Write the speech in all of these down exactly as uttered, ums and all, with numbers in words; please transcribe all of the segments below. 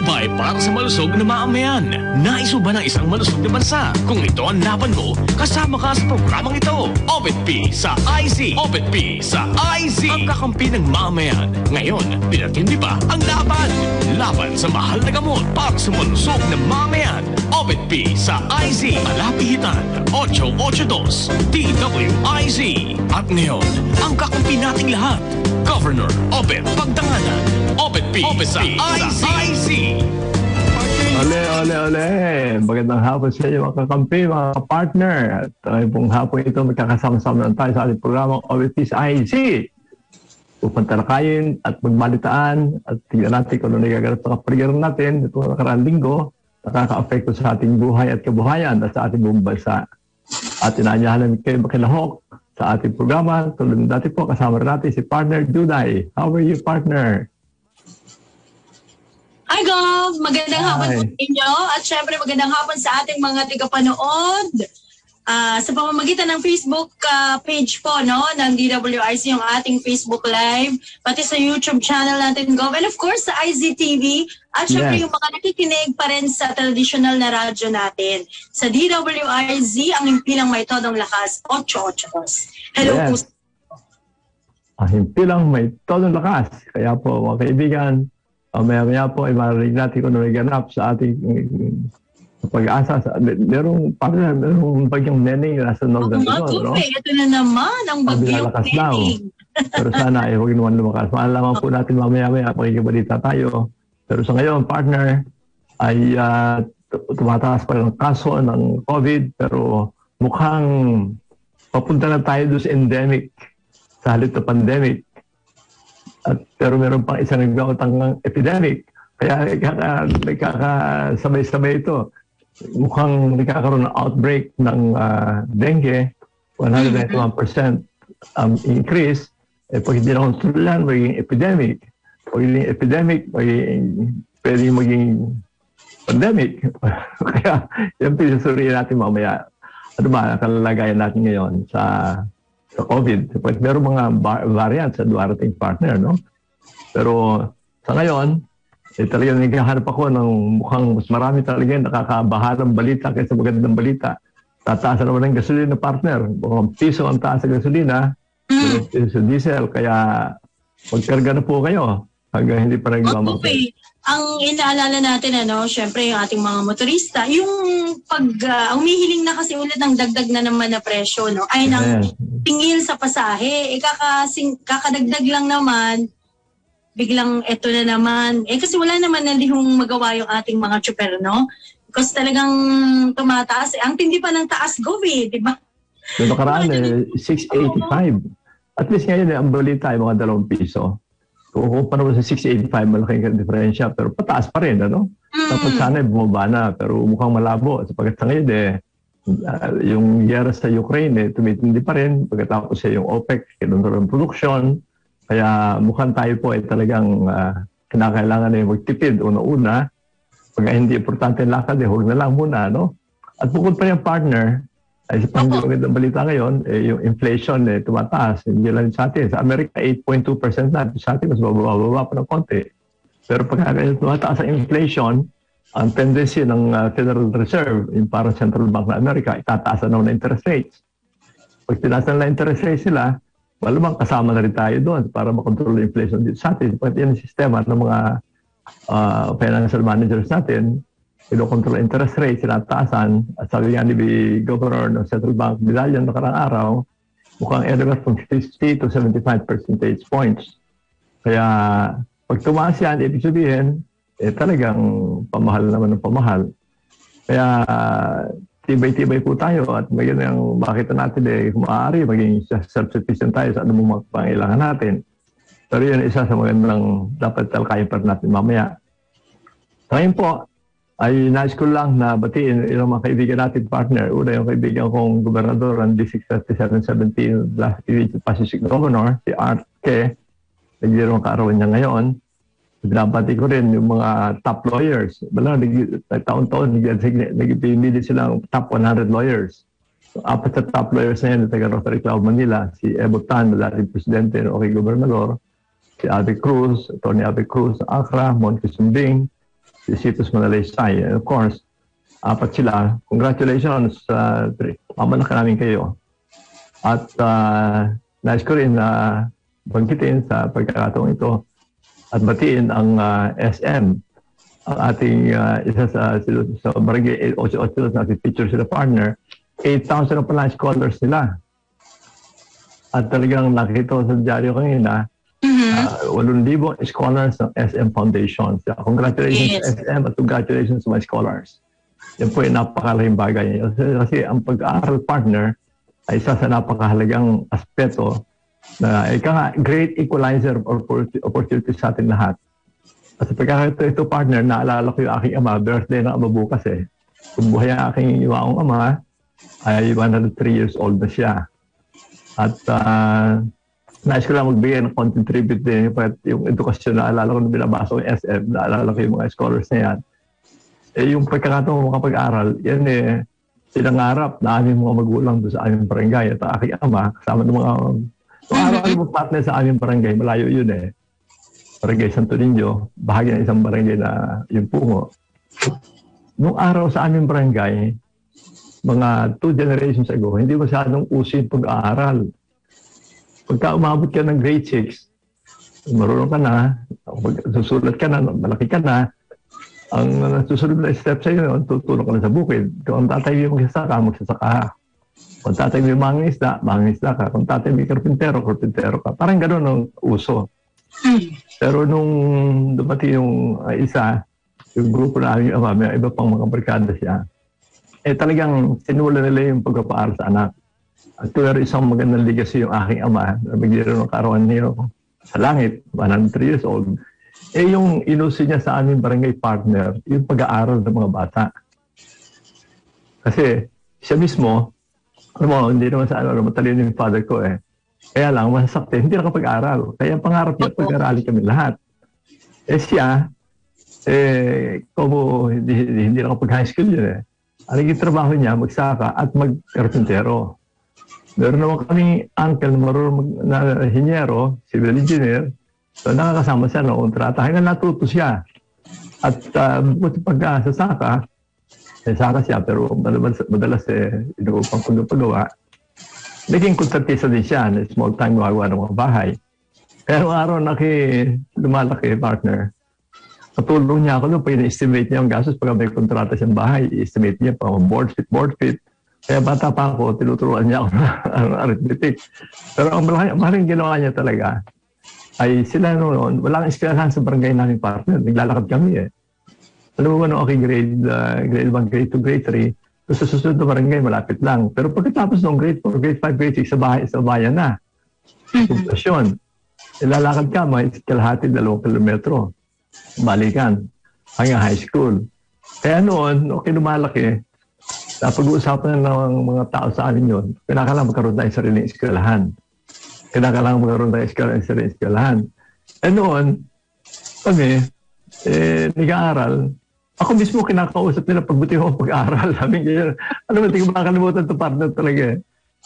Tibay para sa malusog na mamamayan. Naiso ba ng isang malusog na bansa? Kung ito ang laban mo, kasama ka sa programang ito. O B P sa I Z. O B P sa I Z. Ang kakampi ng mamamayan. Ngayon, pinatindi pa ang laban. Laban sa mahal na gamot para sa malusog na mamamayan. O B P sa I Z. Malapitan. eight eight two T W I Z. At ngayon, ang kakampi nating lahat. Governor Obed Pagdanganan. O B P sa I Z. Ole, ole, ole. Magandang hapon sa inyo mga kakampi, mga kapartner. At uh, pong hapon ito magkakasama-sama na tayo sa ating programang O B P sa I Z. Pupantalakayin at magbalitaan at tingnan natin kung ano nagaganap sa kapaligiran natin itong nakaraang linggo, nakaka-apekto sa ating buhay at kabuhayan at sa ating buong bansa. At inaanyahan namin kayo makilahok sa ating programa. Tulad ng dati po, kasama natin si Partner Juday. How are you, partner? Hi, Gov! Magandang Hi. hapon po sa inyo. At syempre, magandang hapon sa ating mga tigapanood. Uh, sa pamamagitan ng Facebook uh, page po, no, ng D W I Z, yung ating Facebook Live, pati sa YouTube channel natin, Gov. And of course, sa I Z T V. At syempre, Yes. yung mga nakikinig pa rin sa traditional na radyo natin. Sa D W I Z, ang himpilang may todong lakas, eight eight two. Hello Yes. po. Ang himpilang may todong lakas. Kaya po, mga kaibigan, uh, maya-maya po ay marinig natin kung ano may ganap sa ating uh, pag-asa. Sa, merong, partner, merong bagyong Neneng na nasa Northern Ako nga, Luzon, no? Gov, eh. Ito na naman, ang bagyong Lakas daw. Neneng. Pero sana ay huwag naman lumakas. Maalaman po natin mamaya-maya, pakikibalita tayo. Pero sa ngayon, partner, ay uh, tumataas pa ng kaso ng COVID, pero mukhang papunta na tayo doon sa endemic, sa halip na pandemic. At, pero meron pang isang nagkakotang epidemic. Kaya nagkakasabay-sabay ito. Mukhang nagkakaroon ng outbreak ng uh, dengue, one hundred ninety-one percent um, increase. Eh, pag hindi na kontrolan, magiging epidemic. Pag hindi epidemic, magiging, pwedeng maging pandemic. Kaya yan pinasuriin natin mamaya. Ano ba ang kalalagayan natin ngayon sa sa COVID? Pag meron mga variants sa darating partner, no? Pero sa ngayon, eh, talagang naghahanap ako ng mukhang mas marami talaga yung nakakabahalang balita kaysa magandang balita. Tataas naman ng gasolina, partner. Mukhang piso ang taas sa gasolina, mm. piso sa diesel. Kaya magkarga na po kayo hanggang hindi pa nagmamakit. Okay. Ang inaalala natin, ano, syempre yung ating mga motorista, yung pag uh, umihiling na kasi ulit ng dagdag na naman na presyo, no? Ay, nang Yes. tingil sa pasahe. Eh, kakasing, kakadagdag lang naman, biglang eto na naman. Eh, kasi wala naman na lihong magawa yung ating mga tsuper, no? Because talagang tumataas. Eh, ang tindi pa ng taas, Gov, eh, di ba? Yung nakaraan, eh, six eighty-five. At least ngayon, eh, ang balita ay mga dalawang piso. Kung kumpara mo sa six eighty-five, malaking diferensya. Pero pataas pa rin, ano? Mm. Dapat sana bumaba na. Pero mukhang malabo. Sapagkat sa ngayon, eh, uh, yung gyera sa Ukraine, eh, tumitindi pa rin. Pagkatapos eh, yung OPEC, kinontrol ng produksyon. Kaya mukhang tayo po ay talagang uh, kinakailangan na magtipid una-una. Pag hindi importante ang lakad, eh, huwag na lang muna, no? At bukod pa yung partner, ay sa panggiwagad ng balita ngayon, eh, yung inflation eh, tumataas. Hindi lang sa atin. Sa Amerika, eight point two percent na. Sa atin, mas bababa pa ng konti. Pero pag tumataas ang inflation, ang tendency ng uh, Federal Reserve, yung parang Central Bank ng Amerika, itataas na ng interest rates. Pag tinaas na interest rates sila, malamang kasama na rin tayo doon para makontrol yung inflation dito sa atin. Pag yan ang sistema ng mga uh, financial managers natin, ino-control interest rate, sinataasan. At sabi nga ni Governor ng Central Bank, Vidalian nakarang araw, mukhang anywhere from fifty to seventy-five percentage points. Kaya pag tumaas yan, ibig sabihin, eh, talagang pamahal naman ng pamahal. Kaya tibay-tibay po tayo at maganda yung makita natin eh, kung maaari, maging self-sufficient tayo sa anumang mga pangailangan natin. Pero yun isa sa magandang dapat talakayin pa natin mamaya. Ngayon po, ay nais ko lang na batiin yung mga kaibigan natin partner. Una yung kaibigan kong gobernador ng District thirty-seven seventeen last Pacific Governor, si Art Ke. Nagdirong kaarawan niya ngayon. Binabati ko rin yung mga top lawyers. Bala, taon-taon, nag-pimili silang top one hundred lawyers. So, apat sa top lawyers na yan, taga Rotary Club Manila, si Ebo Tan, dating presidente ng okay gobernador, si Abe Cruz, Tony Abe Cruz, Accra, Monte Sumbing, Isitos Manalaysay. And of course, apat sila. Congratulations sa uh, mamalaki namin kayo. At uh, nais ko rin na uh, banggitin sa pagkakataong ito at batiin ang uh, S M, ang ating uh, isa sa, sa barangay eight eight eight na feature sila partner, eight thousand pala scholars nila. At talagang nakita ko sa dyaryo kanina, mm-hmm. uh, eight thousand scholars ng S M Foundation. So, congratulations yes. S M at congratulations to my scholars. Yan po ay napakalaking bagay. Kasi ang pag-aaral partner ay isa sa napakahalagang aspeto na ika nga, great equalizer of opportunity sa atin lahat. At sa pagkakita ito partner, naalala ko yung aking ama, birthday ng ama bukas eh. Kung buhay ang aking iwaong ama, ay one hundred three years old na siya. At uh, nais ko lang magbigay ng content tribute din yung edukasyon na alala ko nung binabasa ko yung S M, naalala ko yung mga scholars na yan. Eh, yung pagkakataon mo kapag-aral, yan eh, sinangarap na aming mga magulang doon sa aming barangay at aking ama, kasama ng mga Kung araw-araw mo partner sa aming barangay, malayo yun eh. Barangay Santo Niño, bahagi ng isang barangay na yung Pungo. Nung araw sa aming barangay, mga two generations ago, hindi masyadong uso yung pag-aaral. Pagka umabot ka ng grade six, marunong ka na, susulat ka na, malaki ka na, ang susunod na step sa iyo, tutulong ka na sa bukid. Kung ang tatay mo magsasaka, magsasaka. Kung tatay mo mangingisda, mangingisda ka. Kung tatay mo karpintero, karpintero ka. Parang gano'n ang uso. Pero nung dumating yung uh, isa, yung grupo na aming ama, may iba pang mga barkada siya, eh talagang sinula nila yung pagpapaaral sa anak. At pero isang magandang legacy yung aking ama, na bigyan ng kaarawan niyo sa langit, one hundred three years old, eh yung inuso niya sa aming barangay partner, yung pag-aaral ng mga bata. Kasi siya mismo, alam mo, hindi naman sa ano, matalino yung father ko eh. Kaya lang, masasakti, hindi nakapag-aral. Kaya pangarap niya, pag-arali kami lahat. Eh siya, eh, como hindi, hindi nakapag-high school yun eh. Ang naging trabaho niya, magsaka at mag-karpintero. Meron naman kami uncle na marunong mag, na hinyero, civil engineer. So nakakasama siya noong kontrata. Hanggang natuto siya. At uh, bukod pag-sasaka, eh, saka siya, pero madalas, madalas eh, inupang pagpagawa. Naging kontratista din siya, na small time magawa ng mga bahay. Pero araw na kay lumalaki, partner, katulong niya ako doon, pag in-estimate niya ang gastos, pag may kontrata siyang bahay, i-estimate niya pa board fit, board fit. Kaya bata pa ako, tinuturuan niya ako ng arithmetic. Pero ang malaking ginawa niya talaga, ay sila noon, walang eskwelahan sa barangay namin partner, naglalakad kami eh. Alam mo ba nung okay, grade, uh, grade one, grade two, grade three, so sa susunod na barangay, malapit lang. Pero pagkatapos ng grade four, grade five, grade six, sa, bahay, sa bayan na. Poblasyon. Ilalakad ka, may kalahati, dalawang kilometro. Balikan. Hanggang high school. Kaya noon, nung kinumalaki, napag-uusapan ng mga tao sa amin yun, kinakailangan magkaroon tayo ng sariling eskwelahan. Kinakailangan magkaroon tayo ng sariling eskwelahan. E noon, kami, eh, nag-aaral. Ako mismo kinakausap nila pagbuti ko pag-aaral. Sabi ko, ano ba, hindi ko makakalimutan ito partner talaga eh.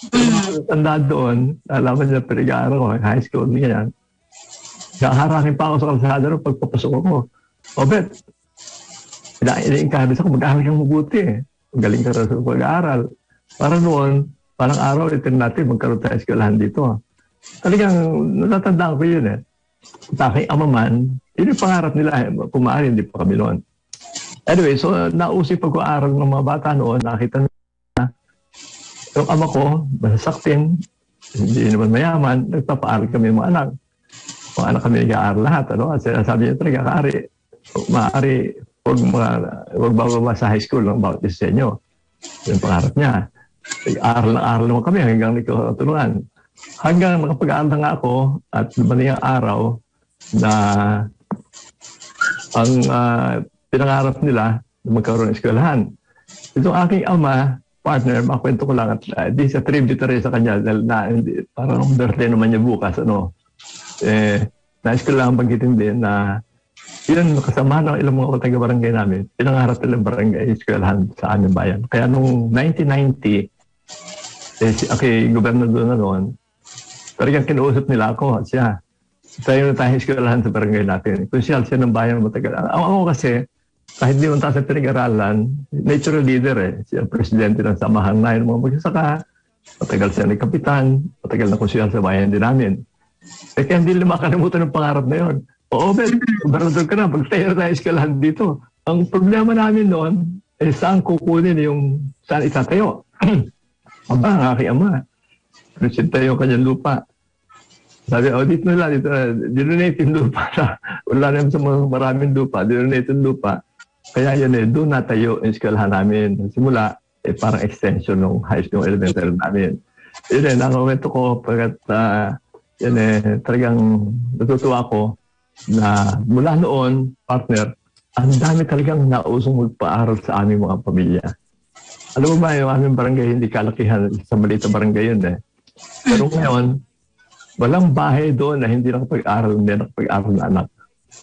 Tandaan doon, alaman niya pinag-aaral ko, high school, ganyan. Nakaharangin pa ako sa kalsada rin pagpapasok ako. O bet, ina-encourage ako, mag-aaral kang mabuti eh. Magaling ka rin sa pag-aaral. Para noon, parang araw, ito natin, magkaroon tayo eskwelahan dito. Talagang natatandaan ko yun eh. Sa aking ama man, yun yung pangarap nila eh. Pumaari, hindi pa kami noon. Anyway, so nausip pag-aaral ng mga bata noon, nakita na yung ama ko, masasaktin, hindi naman mayaman, nagpapaaral kami mga anak. Mga anak kami nag-aaral lahat. Ano? At sabi niya talaga, kaari, maaari, huwag, huwag bababa sa high school ng bawat isa sa inyo. Yung pangarap niya. Nag-aaral na aral naman kami hanggang nagkatulungan. Hanggang nakapag-aaral na nga ako at lumaling ang araw na ang uh, pinangarap nila na magkaroon ng eskwelahan. Itong aking ama, partner, makwento ko lang at uh, di sa tributary sa kanya dahil na, hindi, parang birthday naman niya bukas. Ano? Eh, nais ko lang banggitin din na yun, kasama ng ilang mga taga-barangay namin, pinangarap nilang barangay eskwelahan sa aming bayan. Kaya nung nineteen ninety, eh, okay, gobernador na noon, talagang kinuusap nila ako at siya. Tayo na tayo eskwelahan sa barangay natin. Konsyal siya ng bayan matagal. Ako, ako kasi, kahit di man tayo sa pinag-aralan, natural leader eh. Siya presidente ng samahan na ng mga magsasaka, matagal siya ni kapitan, matagal na konsyal sa bayan din namin. Eh kaya hindi nila makalimutan ng pangarap na yun. Oo, Ben, gobernador ka na, magtayo na tayo eskalahan dito. Ang problema namin noon, eh saan kukunin yung, saan itatayo? Aba, ang aking ama, presenta yung kanyang lupa. Sabi, oh, dito na lang, dito na, dinonate yung lupa na. Wala naman sa mga maraming lupa, dinonate yung lupa. Kaya yun eh, doon natayo yung eskalahan namin. Simula, eh parang extension ng high school elementary namin. Yun eh, nakakwento ko, pagkat, uh, yun eh, talagang natutuwa ko na mula noon, partner, ang dami talagang nausong magpaaral sa aming mga pamilya. Alam mo ba, yung aming barangay, hindi kalakihan sa maliit na barangay yun eh. Pero ngayon, walang bahay doon na hindi nakapag-aral, hindi nakapag-aral na anak.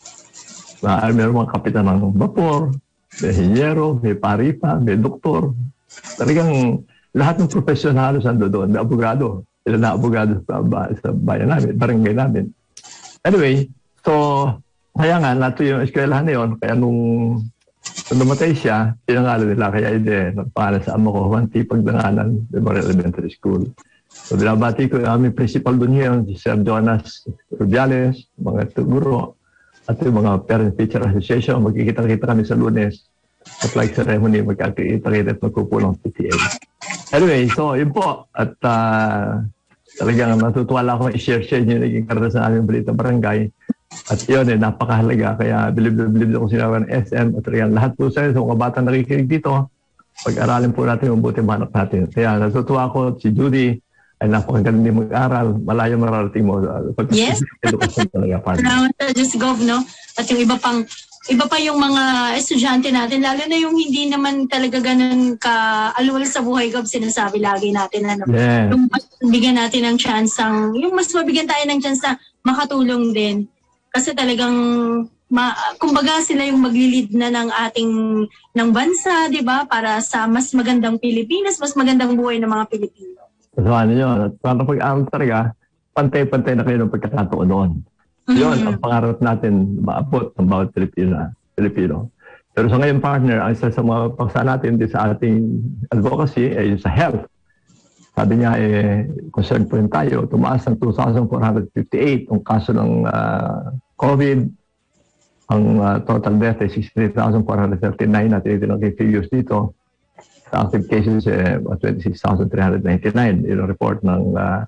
Uh, meron mga kapitan ng vapor, may hinyero, may paripa, may doktor. Talagang lahat ng profesyonalos ando doon, may abogado. Sila na abogado sa, sa bayan namin, barangay namin. Anyway, so, kaya nga, nato yung eskwelahan na yun, kaya nung, nung namatay siya, pinangalan nila, kaya hindi, nagpangalan sa ama ko, Juan T. Pagdanganan Memorial Elementary School. So, binabati ko yung aming principal doon ngayon, si Sir Jonas Rubiales, mga guro, at yung mga Parent-Teacher Association, magkikita-kita kami sa Lunes, sa flag ceremony, magkikita-kita at magkukulang P T A. Anyway, so yun po, at uh, talagang natutuwa lang ako i-share-share nyo yung naging karanasan sa aming balita barangay. At yun eh, napakahalaga, kaya bilib-bilib ako sinabi ng S M, at talagang lahat po sa'yo, sa mga batang nakikinig dito, pag-aralin po natin, mabuti mahanap natin. Kaya natutuwa ako, si Judy, ay napakagaling din mag-aral, malayo mararating mo. Yes. Talaga, salamat sa Diyos Gov, no? At yung iba pang, iba pa yung mga estudyante natin, lalo na yung hindi naman talaga ganun ka-alwal sa buhay, Gov, sinasabi lagi natin, ano? Yes. Yung mas bigyan natin ng chance, ang, yung mas mabigyan tayo ng chance na makatulong din. Kasi talagang, ma, kumbaga sila yung maglilid na ng ating, ng bansa, di ba? Para sa mas magandang Pilipinas, mas magandang buhay ng mga Pilipino. So ano yun, at para pag-aral talaga, pantay-pantay na kayo ng pagkakataon noon. Mm-hmm. Yun, ang pangarap natin, maabot ng bawat Pilipino. Pilipino. Pero sa ngayon, partner, ang isa sa mga paksa natin din sa ating advocacy ay sa health. Sabi niya, eh, concerned po rin tayo, tumaas ng two thousand four hundred fifty-eight ang kaso ng uh, COVID. Ang uh, total death ay sixty-three thousand four hundred thirty-nine natin ito lang figures dito. Sa active cases, eh, twenty-six thousand three hundred ninety-nine, yung report ng uh,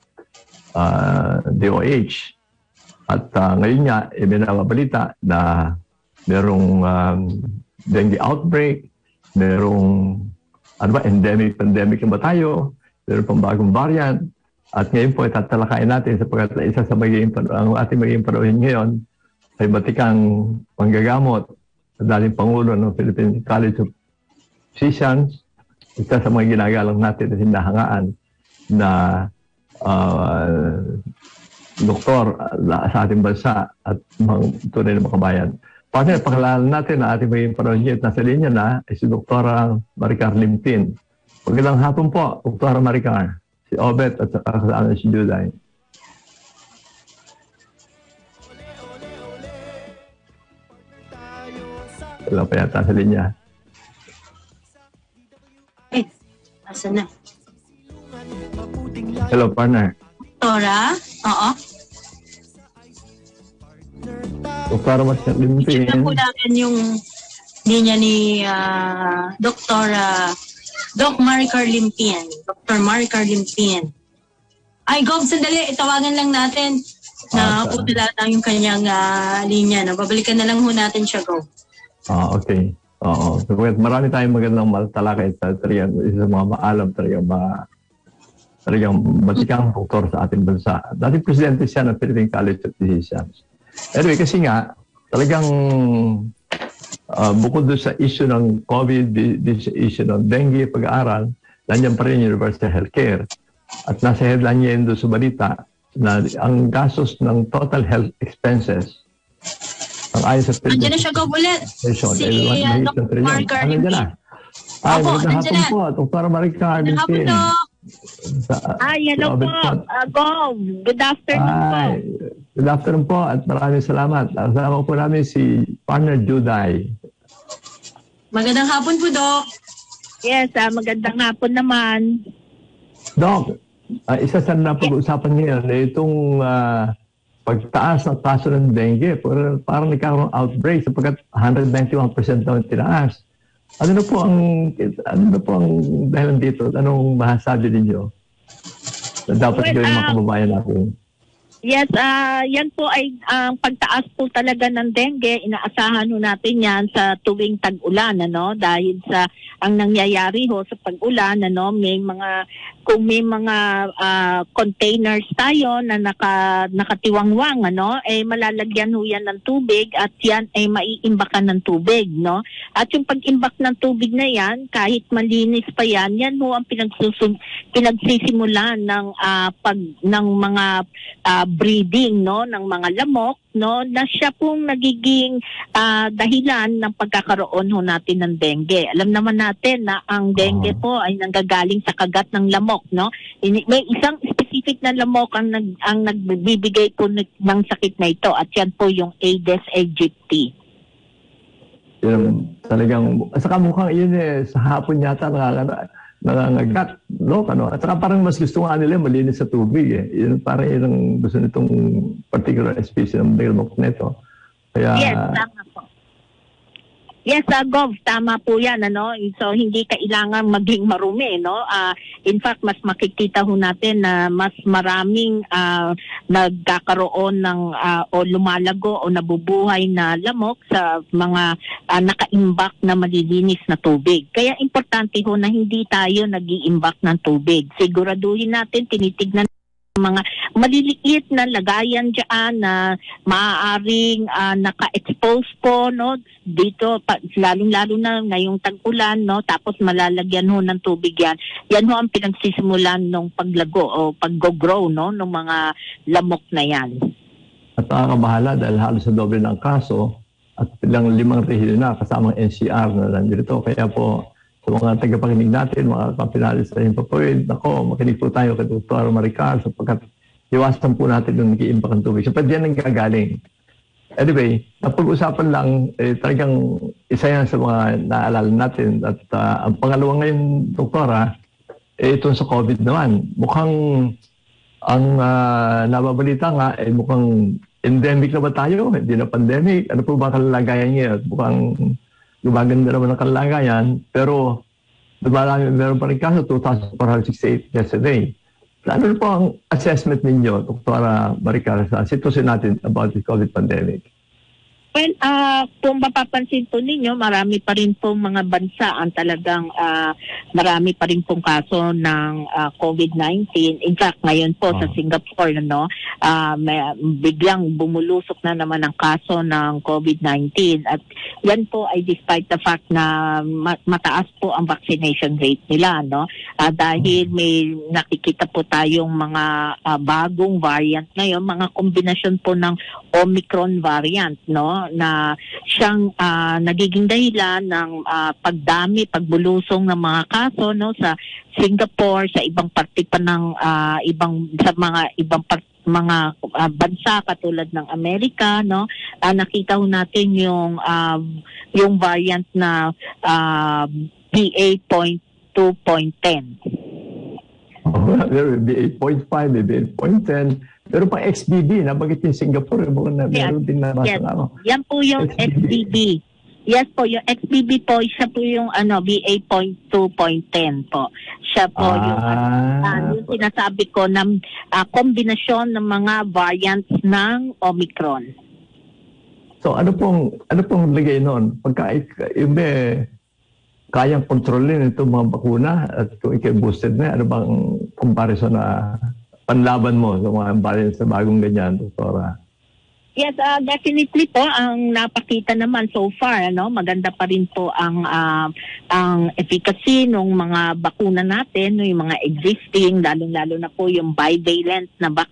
uh, D O H. At uh, ngayon nga, eh, may nababalita na merong um, dengue outbreak, merong ano ba, endemic, pandemic ba tayo, meron pang bagong variant. At ngayon po, tatalakayin natin sapagkat isa sa magiging, ang ating magiging panahon ngayon ay batikang panggagamot sa dating Pangulo ng Philippine College of Physicians. Isa sa mga ginagalang natin na hinahangaan na uh, doktor uh, sa ating bansa at mga tunay na makabayan. Partner, pakilala natin na ating magiging panahon ngayon. Nasa linya na ay si Doktora Maricar Limpin. Magandang hapon po, Doktora Maricar. Si Obet at saka kasama si Juday. Wala pa yata sa linya. Eh, asan na? Hello, partner. Doktora? Oo. Doktora Maricar Limpin. I-check na po natin yung linya ni uh, Doktora Doc Maricar Limpin. Doctor Maricar Limpin. Ay, Gov, sandali. Itawagan lang natin na okay. putila lang yung kanyang uh, linya. No? Babalikan na lang ho natin siya, Gov. Ah, okay. Oo. So, marami tayong magandang talakay sa talagang isa sa mga maalam talagang ma talagang batikang doktor sa ating bansa. Dating presidente siya ng Philippine College of Physicians. Anyway, kasi nga, talagang uh, bukod doon sa issue ng COVID, doon sa issue ng dengue, pag-aaral, nandiyan pa rin universal healthcare. At nasa headline niya yun doon sa balita na ang gastos ng total health expenses ang ayon sa Philippine... Nandiyan na siya, Gov, ulit. Si uh, Doctor Maricar Limpin. Ay, Opo, magandang hapon na. po, Doktora Maricar Limpin. Hapon, Doc. Ay, hello po, uh, Gov. Good afternoon Ay, po. Good afternoon po at maraming salamat. Kasama po namin si Partner Juday. Magandang hapon po, Doc. Yes, ah, magandang hapon naman. Doc, uh, isa sa napag-uusapan ngayon na itong uh, pagtaas ng kaso ng dengue. Parang, parang nagkaroon ng outbreak sapagkat one hundred ninety-one percent daw ang tinaas. Ano na po ang ano na po ang dahilan dito? Anong masasabi ninyo na dapat Well, gawin ng mga uh, kababayan natin? Yes, ah yan po ay ang pagtaas po talaga ng dengue. Inaasahan ho natin yan sa tuwing tag-ulan, ano? Dahil sa ang nangyayari ho sa pag-ulan, ano, may mga kung may mga ah, containers tayo na naka nakatiwangwang, ano, eh malalagyan ho yan ng tubig at yan ay maiimbakan ng tubig, no? At yung pag-imbak ng tubig na yan, kahit malinis pa yan, yan ho ang pinagsusum pinagsisimulan ng ah, pag ng mga ah, breeding, no, ng mga lamok, no, na siya pong nagiging uh, dahilan ng pagkakaroon ho natin ng dengue. Alam naman natin na ang dengue po ay nanggagaling sa kagat ng lamok, no. May isang specific na lamok ang nag ang nagbibigay po ng sakit na ito at yan po yung Aedes aegypti. Yung talagang saka mukhang yun eh sa hapon yata nakaka nangangagat, no? Ano? At saka parang mas gusto nga nila malinis sa tubig eh. Yun, parang yun ang gusto nitong particular species ng lamok nito. Kaya... Yes, tama po. Yes, uh, Gov, tama po yan, ano? So, hindi kailangan maging marumi, no? Uh, in fact, mas makikita ho natin na mas maraming uh, nagkakaroon ng uh, o lumalago o nabubuhay na lamok sa mga uh, nakaimbak na malilinis na tubig. Kaya importante ho na hindi tayo nag-iimbak ng tubig. Siguraduhin natin, tinitignan mga maliliit na lagayan dyan na maaaring uh, naka-expose po, no, dito lalong-lalo na ngayong tag-ulan, no, tapos malalagyan ho ng tubig yan. Yan ho ang pinagsisimulan ng paglago o pag-grow, no, ng mga lamok na yan. At nakakabahala dahil halos sa doble ng kaso at ilang limang rehiyon na kasamang N C R na nandito. Kaya po sa mga tagapakinig natin, mga kapinalis sa inyong papuwid, ako, makinig po tayo kay Doktor Maricar sapagkat iwasan po natin yung nag-iimbak ng tubig. Sapagkat yan ang gagaling. Anyway, napag-usapan lang, eh, talagang isa yan sa mga naalala natin. At uh, ang pangalawa ngayon, Doktora, eh, itong sa COVID naman. Mukhang ang uh, nababalita nga, eh, mukhang endemic na ba tayo? Hindi na pandemic. Ano po ba kalalagayan niya? Mukhang gumaganda naman ang kalagayan, pero dumarami, meron pa rin kaso, two thousand four hundred sixty-eight yesterday. Ano po ang assessment ninyo, Doktora Maricar, sa sitwasyon natin about the COVID pandemic? Well, uh, kung mapapansin po ninyo, marami pa rin pong mga bansa ang talagang uh, marami pa rin pong kaso ng uh, COVID nineteen. In fact, ngayon po oh. sa Singapore, no, uh, may, biglang bumulusok na naman ang kaso ng COVID nineteen. At yan po ay despite the fact na mataas po ang vaccination rate nila, no? Uh, dahil may nakikita po tayong mga uh, bagong variant ngayon, mga kombinasyon po ng Omicron variant, no, na siyang uh, nagiging dahilan ng uh, pagdami, pagbulusong ng mga kaso, no, sa Singapore, sa ibang parte pa ng uh, ibang sa mga ibang part, mga uh, bansa katulad ng Amerika, no. Uh, nakita ho natin yung uh, yung variant na uh, B A point two point ten. Oh, there will be eight point five, maybe eight point ten. Pero pang X B B, nabagit yung Singapore, na meron yes. din na yes. ako. Yan po yung X B B. Yes po, yung X B B po, siya po yung ano, B A point two point ten po. Siya po ah. yung, uh, yung sinasabi ko na uh, kombinasyon ng mga variants ng Omicron. So ano pong, ano pong lagay noon? Pagka yung may kayang kontrolin itong mga bakuna at kung ikay-boosted na, ano bang comparison na panlaban mo sa mga variants sa bagong ganyan, Doktora? Yes, uh, definitely po ang napakita naman so far, ano, maganda pa rin po ang uh, ang efficacy ng mga bakuna natin, no, yung mga existing, lalong-lalo na po yung bivalent na vaccine.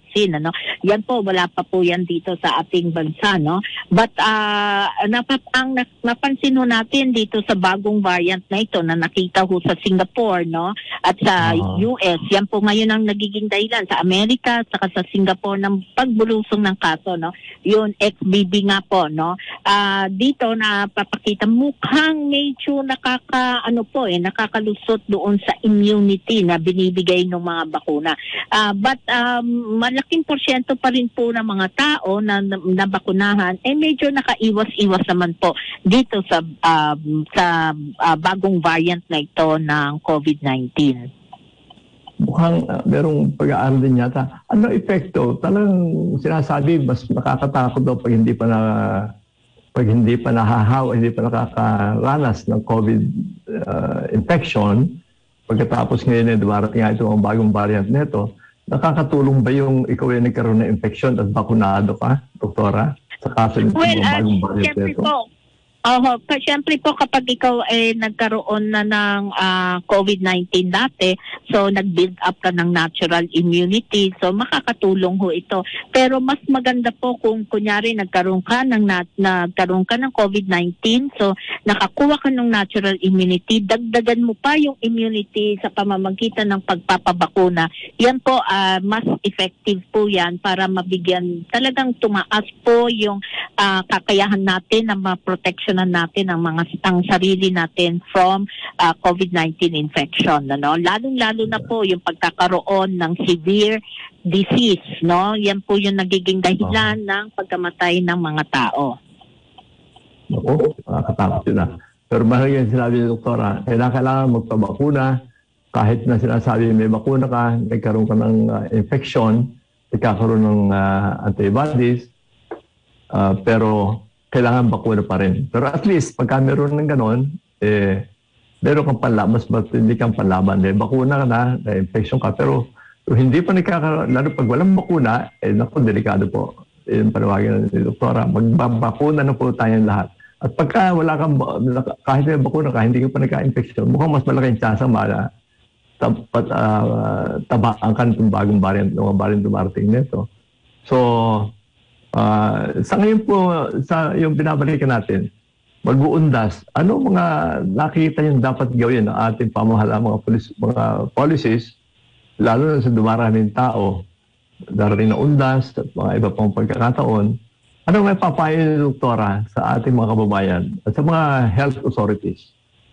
vaccine, ano. Yan po, wala pa po yan dito sa ating bansa, no. But uh, napap ang napansin ho natin dito sa bagong variant na ito na nakita ho sa Singapore, no, at sa Uh-huh. U S, yan po ngayon ang nagiging dahilan sa Amerika saka sa Singapore ng pagbulusong ng kaso, no. Yun X B B nga po, no. Uh, dito na papakita mukhang medyo nakaka ano po eh nakakalusot doon sa immunity na binibigay ng mga bakuna. Uh, but um, malaking porsyento pa rin po ng mga tao na nabakunahan eh medyo nakaiwas-iwas naman po dito sa um, sa uh, bagong variant na ito ng COVID nineteen. Mukhang uh, merong pag-aaral din yata. Ano epekto? Talagang sinasabi mas nakakatakot daw pag hindi pa na pag hindi pa nahahaw, hindi pa nakakaranas ng COVID uh, infection. Pagkatapos ngayon eh, dumarating nga ito ang bagong variant nito. Nakakatulong ba yung ikaw ay nagkaroon ng infection at bakunado ka, doktora? Sa kaso nito Well, ang uh, bagong variant siyempre nito? po, oh, pa, siyempre po kapag ikaw ay nagkaroon na ng uh, COVID nineteen dati, so nag-build up ka ng natural immunity, so makakatulong ho ito. Pero mas maganda po kung kunyari nagkaroon ka ng, nat, nagkaroon ka ng COVID nineteen, so nakakuha ka ng natural immunity, dagdagan mo pa yung immunity sa pamamagitan ng pagpapabakuna. Yan po, uh, mas effective po yan para mabigyan, talagang tumaas po yung uh, kakayahan natin na ma-protectionan natin ang mga ang sarili natin from uh, COVID nineteen infection, ano? Lalong-lalo na po yung pagkakaroon ng severe disease, no? Yan po yung nagiging dahilan ng pagkamatay ng mga tao. Oo, nakakatakot yun ah. Pero mahalaga yung sinabi ni doktora, kailangan kailangan magpabakuna kahit na sinasabi may bakuna ka, nagkaroon ka ng uh, infection, nagkakaroon ng uh, antibodies, uh, pero kailangan bakuna pa rin. Pero at least, pagka meron ng ganon, eh, meron kang panlaban, mas hindi kang panlaban. Eh, bakuna ka na, na-infection ka, pero hindi pa nagkakaroon, lalo pag walang bakuna, eh, naku, delikado po. Yung panawagan ni doktora, magbabakuna na po tayong lahat. At pagka wala kang, kahit may bakuna ka, hindi ka pa nagka-infection, mukhang mas malaking chance ang mala, tapat, uh, tabaan ka itong bagong variant, ng variant dumarating nito. So, uh, sa ngayon po, sa yung binabalikan natin, mag-uundas, ano mga nakikita yung dapat gawin ng ating pamahalaan, mga, policy, mga policies, lalo na sa dumaraming tao, darating na undas at mga iba pang pagkakataon, ano may papayo ni doktora sa ating mga kababayan at sa mga health authorities?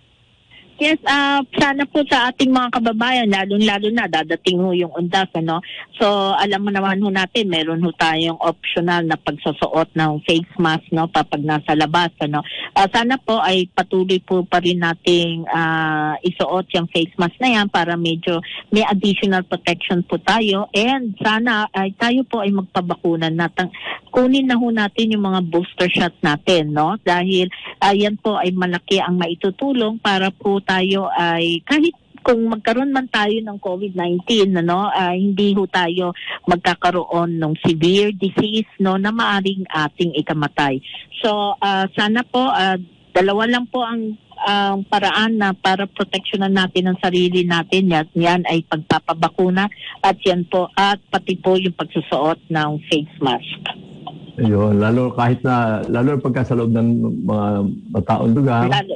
Yes, uh, sana po sa ating mga kababayan, lalo-lalo na dadating ho yung undas, ano. So, alam mo naman ho natin, meron ho tayong optional na pagsusuot ng face mask, no, kapag nasa labas, ano. Uh, sana po ay patuloy po pa rin nating uh, isuot yung face mask na yan para medyo may additional protection po tayo. And sana ay tayo po ay magpabakuna natin. Kunin na ho natin yung mga booster shot natin, no, dahil uh, yan po ay malaki ang maitutulong para po tayo ay kahit kung magkaroon man tayo ng COVID nineteen, ano, uh, hindi ho tayo magkakaroon ng severe disease, no, na maaring ating ikamatay. So uh, sana po uh, dalawa lang po ang ang uh, paraan na para proteksyonan natin ang sarili natin. Yan, yan ay pagpapabakuna at yan po at pati po yung pagsusuot ng face mask. Ayun, lalo kahit na lalo pagka sa loob ng mga mataong lugar. Lalo,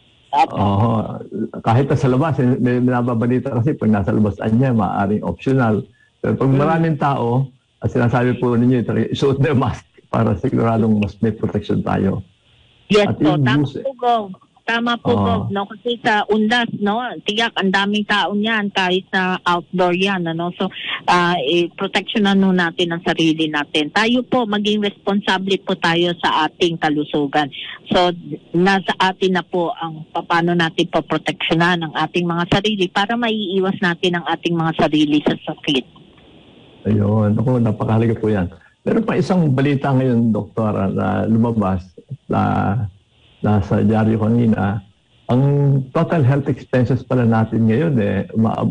Oo, kahit na sa labas, may nababalita kasi pag nasa labas niya, maaaring optional. Pero pag maraming tao, at sinasabi po ninyo, isuot na yung mask para siguradong mas may protection tayo. Yes at po, tama use, po, Gov. Tama po, uh, Gov. No? Kasi sa undas, no, tiyak, ang daming tao niyan kahit na outdoor yan. Ano? So, uh, eh, protectionan no natin ang sarili natin. Tayo po, maging responsable po tayo sa ating kalusugan. So, nasa atin na po ang paano natin po protectionan ang ating mga sarili para maiiwas natin ang ating mga sarili sa sakit. Ayun, ako, napakahalaga po yan. Meron pa isang balita ngayon, doktora, na lumabas na nasa dyaryo kanina, ang total health expenses pala natin ngayon eh,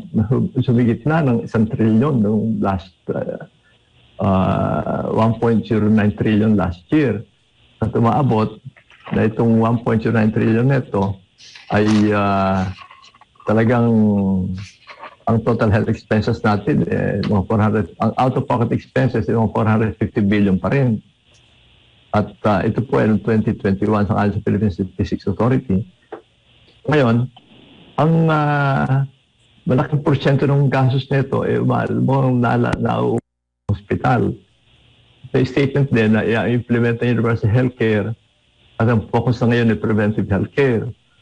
sumigit na ng isang trilyon noong last uh, uh, one point zero nine trillion last year. At umaabot na itong one point zero nine trillion neto ay uh, talagang ang total health expenses natin, eh, mga four hundred, ang out-of-pocket expenses, eh, mga four hundred fifty billion pa rin. At uh, ito po ay noong twenty twenty-one sa ayon sa Philippine Statistics Authority. Ngayon, ang uh, malaking porsyento ng gastos nito ay eh, mukhang na, na hospital. May statement din na i-implement ng universal healthcare at ang focus na ngayon ay preventive healthcare.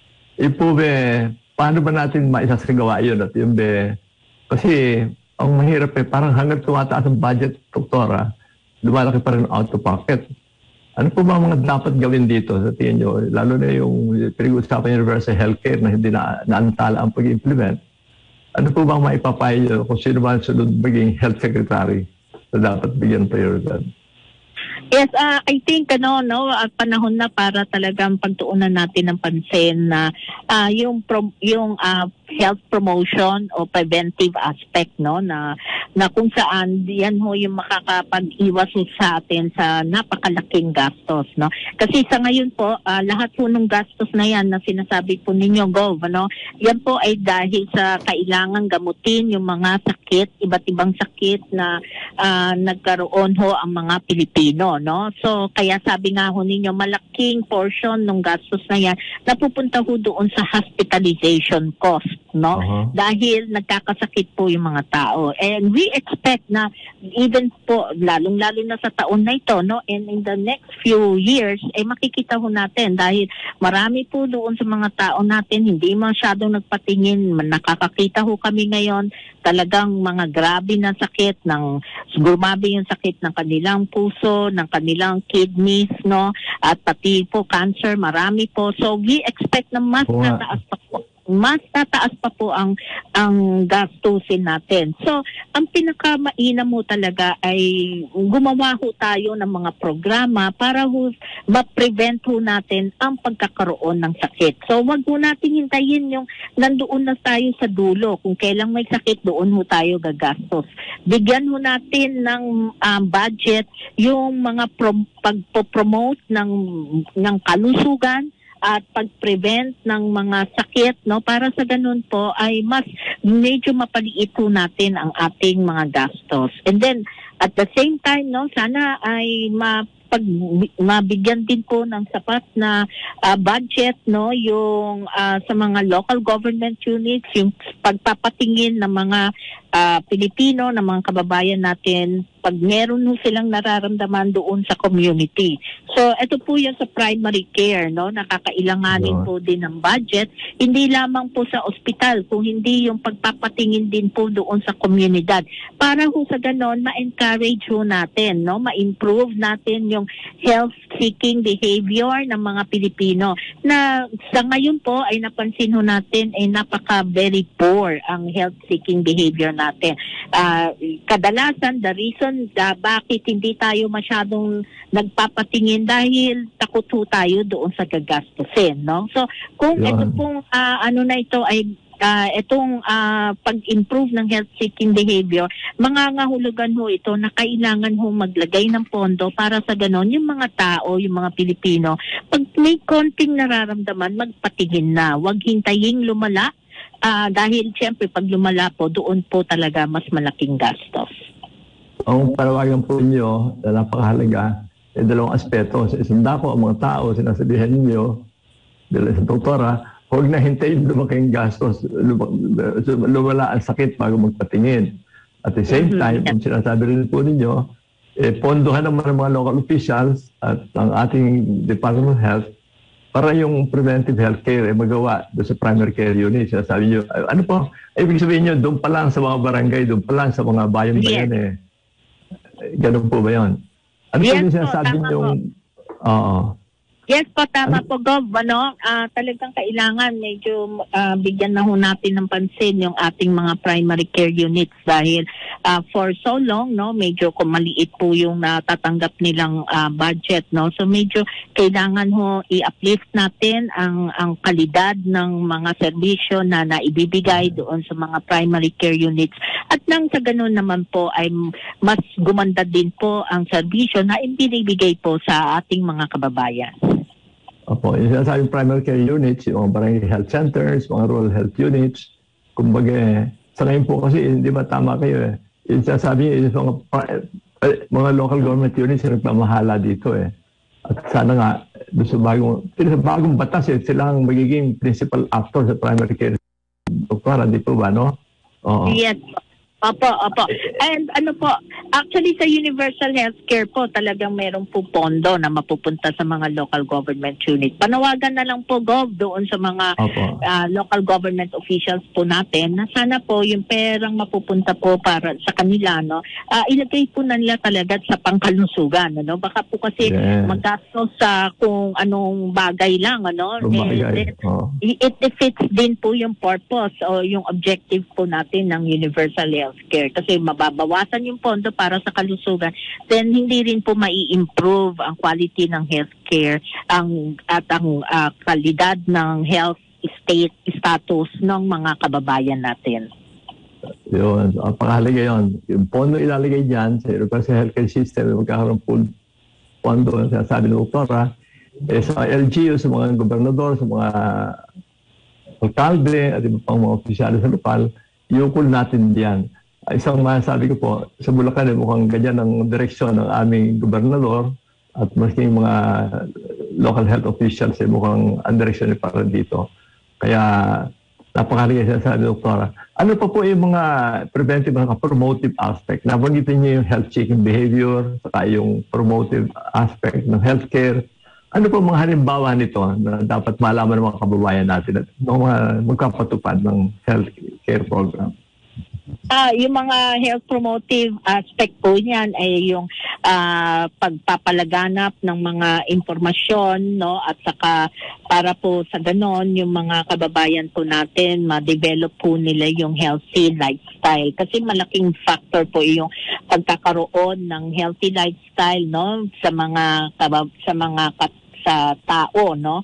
Ipo be, paano ba natin maisasagawa yun? At yun be, kasi ang mahirap eh, parang hanggang tumataas ang budget, doktora, lumalaki pa rin out of pocket. Ano po ba mga dapat gawin dito sa tingin nyo? Lalo na yung pinag-uusapan universal healthcare na hindi na naantala ang pag-implement. Ano po ba maipapayo nyo kung sino ba ang sunod maging health secretary na dapat bigyan prioridad? Yes, uh, I think ano no, uh, panahon na para talagang pagtuunan natin ng pansin na uh, yung pro, yung uh, health promotion o preventive aspect no na na kung saan yan ho yung makakapag-iwas sa atin sa napakalaking gastos no. Kasi sa ngayon po uh, lahat po ng gastos na yan na sinasabi po ninyo Gov no, yan po ay dahil sa kailangan gamutin yung mga sakit, iba't ibang sakit na uh, nagkaroon ho ang mga Pilipino no. So kaya sabi nga ho ninyo malaking portion ng gastos na yan napupunta ho doon sa hospitalization cost no uh-huh. Dahil nagkakasakit po yung mga tao and we expect na even po lalong-lalo na sa taon na ito no and in the next few years ay eh, makikita ho natin dahil marami po doon sa mga tao natin hindi masyadong nagpatingin nakakakita ho kami ngayon talagang mga grabe na sakit ng gumabi yung sakit ng kanilang puso ng kanilang kidneys no at pati po cancer marami po so we expect na mas wow. tataas pa po mas tataas pa po ang ang gastusin natin. So, ang pinakamainam mo talaga ay gumawa ho tayo ng mga programa para ho ma-prevent ho natin ang pagkakaroon ng sakit. So, wag ho natin hintayin yung nandoon na tayo sa dulo. Kung kailang may sakit, doon ho tayo gagastos. Bigyan ho natin ng um, budget yung mga pro- pagpo-promote ng ng kalusugan at pag-prevent ng mga sakit no para sa ganun po ay mas medyo mapaliit po natin ang ating mga gastos. And then at the same time no sana ay ma pag mabigyan din po ng sapat na uh, budget no yung uh, sa mga local government units yung pagpapatingin ng mga uh, Pilipino ng mga kababayan natin pag meron ho silang nararamdaman doon sa community. So ito po yung sa primary care no nakakailanganin yeah. po din ng budget hindi lamang po sa ospital kung hindi yung pagpapatingin din po doon sa komunidad para ho sa ganon ma-encourage ho natin no ma-improve natin yung health seeking behavior ng mga Pilipino na sa ngayon po ay napansin ho natin ay napaka very poor ang health seeking behavior natin. Uh, kadalasan the reason Uh, bakit hindi tayo masyadong nagpapatingin dahil takot ho tayo doon sa gagastusin, no? So, kung yeah. ito pong uh, ano na ito ay uh, itong uh, pag-improve ng health-seeking behavior, mangangahulugan ho ito na kailangan ho maglagay ng pondo para sa ganon yung mga tao, yung mga Pilipino, pag may konting nararamdaman, magpatingin na. Huwag hintaying lumala uh, dahil siyempre pag lumala po, doon po talaga mas malaking gastos. Ang panawagan po ninyo na napakahalaga ay dalawang aspeto. Sa isang dako, ang mga tao, sinasabihan ninyo, dahil sa doktora, huwag na hintayin lumaking gastos, lumala ang sakit bago magpatingin. At the same time, ang sinasabi rin po ninyo, eh, pondohan naman ng mga local officials at ang ating Department of Health para yung preventive healthcare ay magawa doon sa primary care unit. Sinasabi nyo, ano po, ay, ibig sabihin nyo, doon pa lang sa mga barangay, doon pa lang sa mga bayan-bayan eh. Ganun po ba yun? Ano yes, po yung sinasabi yung... Oo. Yes po, tama ano? po, Gov. Ano, uh, talagang kailangan medyo uh, bigyan na ho natin ng pansin yung ating mga primary care units dahil uh, for so long, no, medyo kung maliit po yung natatanggap nilang uh, budget, no. So medyo kailangan ho i-uplift natin ang ang kalidad ng mga serbisyo na naibibigay doon sa mga primary care units. At nang sa ganun naman po ay mas gumanda din po ang serbisyo na ibinibigay po sa ating mga kababayan. Opo, yung sinasabing primary care units, yung mga barangay health centers, mga rural health units, kumbaga sa ngayon po kasi, hindi ba tama kayo eh. Yung sasabi niyo, yung mga, eh, mga local government units yung nagmamahala dito eh. At sana nga, doon sa bagong, sa bagong batas eh, sila ang magiging principal actor sa primary care. Doktora, di po ba, no? Oo. Yes. Opo, opo. And ano po, actually sa universal healthcare po, talagang meron po pondo na mapupunta sa mga local government unit. Panawagan na lang po, Gov, doon sa mga uh, local government officials po natin na sana po yung perang mapupunta po para sa kanila, no, uh, ilagay po na nila talaga sa pangkalusugan. Ano? Baka po kasi yeah. maggastos sa kung anong bagay lang. Ano? Bagay. It, oh. it defeats din po yung purpose o yung objective po natin ng universal healthcare. Healthcare kasi mababawasan yung pondo para sa kalusugan, then hindi rin po mai-improve ang quality ng healthcare ang at ang uh, kalidad ng health state status ng mga kababayan natin. Yun, ang pangalaga yun. Yung pondo ilalagay dyan sa universal healthcare system, magkakaroon po pondo, sabi ng doktora, eh, sa L G U, sa mga gobernador, sa mga alkalde at iba pang mga opisyales sa lokal, iukol natin diyan. Isang masasabi ko po, sa Bulacan eh, mukhang ganyan ang direksyon ng aming gobernador at maski mga local health officials eh, mukhang ang direksyon eh para dito. Kaya napakalaga siya sa doktora. Ano pa po yung mga preventive, mga promotive aspect? Nabanggitin niyo yung health checking behavior, saka yung promotive aspect ng healthcare. Ano po mga halimbawa nito na dapat malaman ng mga kababayan natin at mga magkapatupad ng healthcare program? Ah, yung mga health promotive aspect po niyan ay yung uh, pagpapalaganap ng mga impormasyon, no, at saka para po sa ganon yung mga kababayan po natin ma-develop po nila yung healthy lifestyle kasi malaking factor po yung pagkakaroon ng healthy lifestyle, no, sa mga sa mga kat- sa tao, no?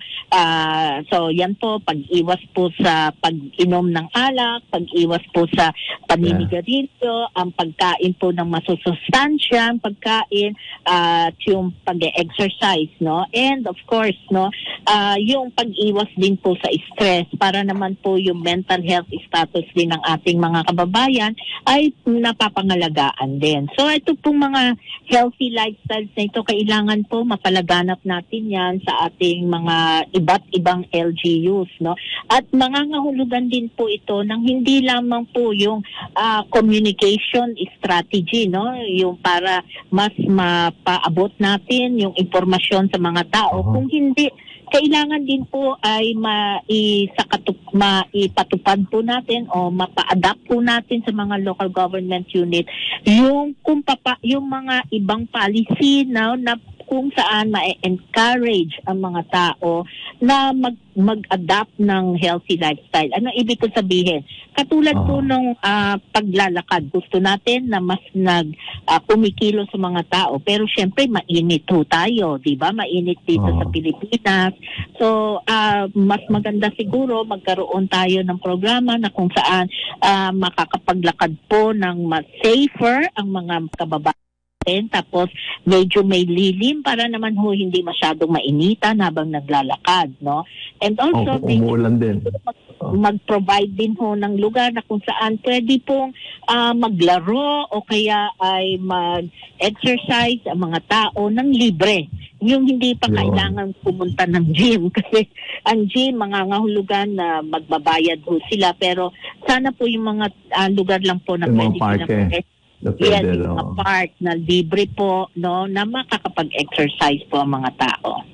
Uh, so yan po, pag-iwas po sa pag-inom ng alak, pag-iwas po sa paninigarilyo, ang pagkain po ng masusustansya, ang pagkain at uh, yung pag-exercise, no? And of course, no, uh, yung pag-iwas din po sa stress para naman po yung mental health status din ng ating mga kababayan ay napapangalagaan din. So ito pong mga healthy lifestyles na ito, kailangan po mapalaganap natin yan sa ating mga iba't ibang L G Us, no? At mangangahulugan din po ito ng hindi lamang po yung uh, communication strategy, no? Yung para mas mapaabot natin yung impormasyon sa mga tao. Uh-huh. Kung hindi, kailangan din po ay maisakatup, maipatupad po natin o mapa-adapt po natin sa mga local government unit yung kung papa, yung mga ibang policy na, na kung saan ma-encourage ang mga tao na mag, mag-adapt ng healthy lifestyle. Ano ibig ko sabihin? Katulad uh-huh. po nung uh, paglalakad, gusto natin na mas nag uh, kumikilo sa mga tao. Pero syempre, mainit po tayo, di ba? Mainit dito uh-huh. sa Pilipinas. So, uh, mas maganda siguro magkaroon tayo ng programa na kung saan uh, makakapaglakad po ng mas safer ang mga kababayan. Tapos medyo may lilim para naman ho hindi masyadong mainitan habang naglalakad, no? And also, oh, umuulan din. Mag- mag-provide din ho ng lugar na kung saan pwede pong uh, maglaro o kaya ay mag-exercise ang mga tao ng libre. Yung hindi pa kailangan pumunta ng gym kasi ang gym, mangangahulugan na magbabayad ho sila. Pero sana po yung mga uh, lugar lang po na yung pwede pinapagay. Yes, yung mga park na libre po, no, na makakapag-exercise po ang mga tao.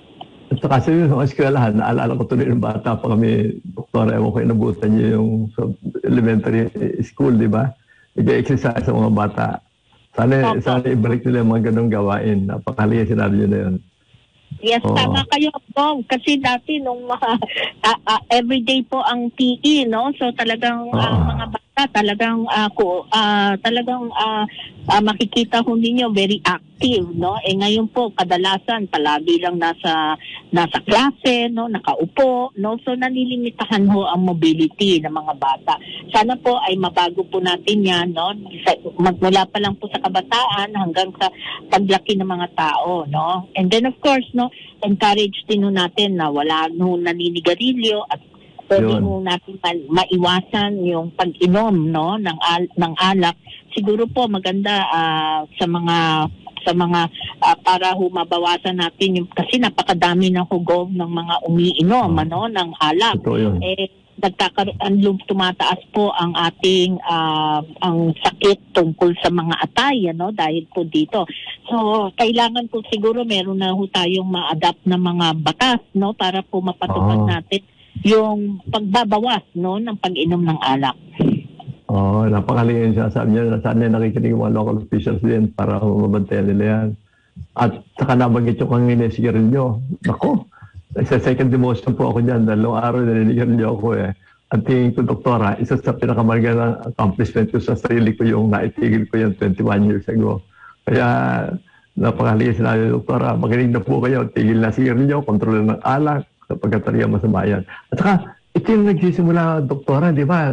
At saka sa mga eskwelahan, naalala ko tuloy ng bata pa kami, doktora, ewan ko inabutan niyo yung sa elementary school, di ba? Nag-exercise sa mga bata. Sana, okay. sana ibalik nila yung mga ganong gawain. Napakahalaga sinabi niyo na yun. Yes, oh. Tama kayo, Bong. Kasi dati nung mga uh, uh, everyday po ang P E, no? So talagang uh, oh. mga bata talagang uh, ko, uh, talagang uh, uh, makikita ho ninyo very active, no? Eh ngayon po kadalasan palagi lang nasa nasa klase, no, nakaupo, no? So nalilimitahan ho ang mobility ng mga bata. Sana po ay mabago po natin 'yan, no? Magmula pa lang po sa kabataan hanggang sa paglaki ng mga tao, no? And then of course, no, encourage din ho natin na wala no naninigarilyo at pwede Yun. mo natin ma- maiwasan yung pag-inom, no, ng, al- ng alak. Siguro po maganda ah, sa mga sa mga ah, para humabawasan natin yung kasi napakadami ng hugog ng mga umiinom Oh. ano ng alak. Totoo yun. Eh nagkakaroon lum tumataas po ang ating ah, ang sakit tungkol sa mga atay ano dahil po dito. So kailangan po siguro meron na ho tayong ma-adapt na mga batas no para po mapatupad Oh. natin yung pagbabawas no ng pag-inom ng alak. Oo, oh, napakaliin siya. Sabi niya, saan niya nakikinig yung mga local officials din para mabantayan nila yan. At saka nabanggit yung kanina sigarilyo. Ako, sa second demotion po ako dyan. Dalawang araw na niligarilyo ako eh. At tingin ko, doktora, isa sa pinakamagandang accomplishment ko sa sarili ko yung naitigil ko yung twenty-one years ago. Kaya napakaliin sinabi, doktora, magaling na po kayo. Tigil na sigarilyo, kontrol ng alak, sapagkat talaga masama yan. At saka, ito yung nagsisimula, doktora, di ba?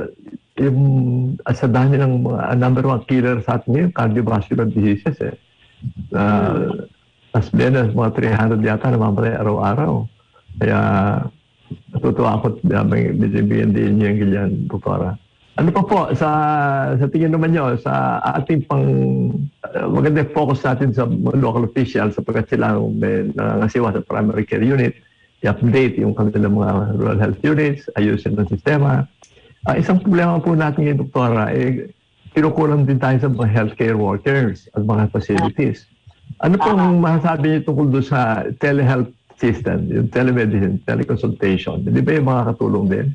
Yung sa dami ng mga number one killer sa atin ngayon, cardiovascular diseases eh. Uh, as many as mga three hundred yata namamatay araw-araw. Kaya natutuwa ako na may bibigyan din niya yung ganyan, doktora. Ano pa po, sa, sa tingin naman nyo, sa ating pang uh, maganda focus natin sa local officials sapagkat sila may nangasiwa sa primary care unit, i-update yung kanilang mga rural health units, ayusin ng sistema. Uh, isang problema po natin ngayon, doktora, eh, kinukulang din tayo sa mga healthcare workers at mga facilities. Ano pong masasabi niyo tungkol doon sa telehealth system, yung telemedicine, teleconsultation? Hindi ba yung makakatulong din?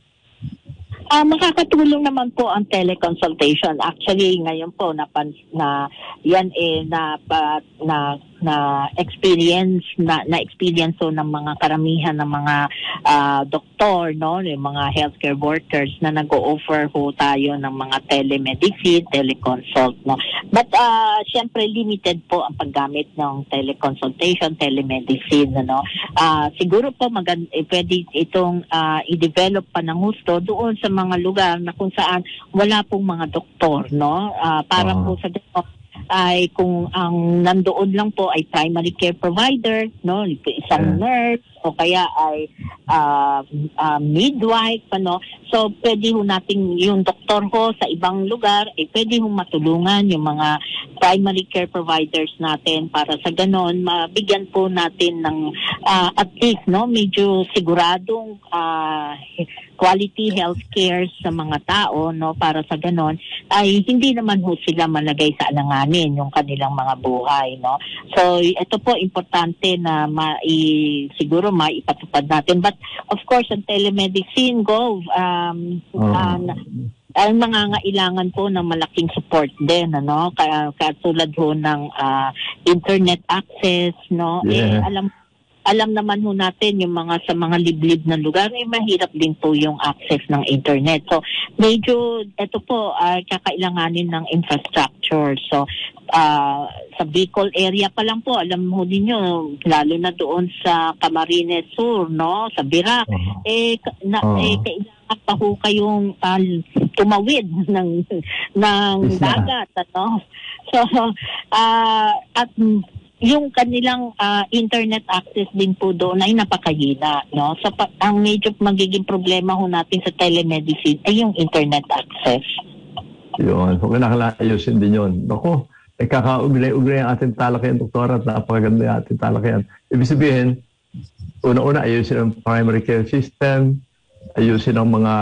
Ah, makakatulong naman po ang teleconsultation. Actually, ngayon po na na yan eh na pa, na na experience na na experience so ng mga karamihan ng mga uh, doktor no, yung mga healthcare workers na nag-o-offer ho tayo ng mga telemedicine, teleconsult no. But uh, syempre limited po ang paggamit ng teleconsultation, telemedicine no. Uh, siguro po maganda eh, pwede itong uh, i-develop pa ng gusto doon sa mga lugar na kung saan wala pong mga doktor no. Uh, para uh-huh. po sa ay kung ang nandoon lang po ay primary care provider, no, isang nurse o kaya ay uh, uh, midwife, ano. So pwede ho nating yung doktor ho sa ibang lugar, eh pwede ho matulungan yung mga primary care providers natin para sa ganon mabigyan po natin ng uh, at least no medyo siguradong uh, quality healthcare sa mga tao no para sa ganon ay hindi naman ho sila malagay sa alanganin yung kanilang mga buhay no. So ito po importante na mai siguro maipatupad natin, but of course ang telemedicine go um oh. uh, ang nangangailangan po ng malaking support din ano kaya katulad ho ng uh, internet access no. Yeah. Eh alam alam naman ho natin yung mga sa mga liblib na lugar eh mahirap din po yung access ng internet. So medyo ito po ay uh, kakailanganin ng infrastructure. So uh, sa Bicol area pa lang po alam mo niyo lalo na doon sa Camarines Sur no sa Birac uh-huh. eh na uh-huh. eh kailangan pa ho kayong uh, tumawid ng ng dagat ano. So uh, at yung kanilang uh, internet access din po doon ay napakahina, no? So, pa- ang medyo magiging problema ho natin sa telemedicine ay yung internet access. Yun. So, kinakalayusin din yun. Ako, eh, kaka-ugnay-ugnay ang ating talakayan, doktora, at napakaganda yung ating talakayan. Ibig sabihin, una-una, ayusin ang primary care system, ayusin ang mga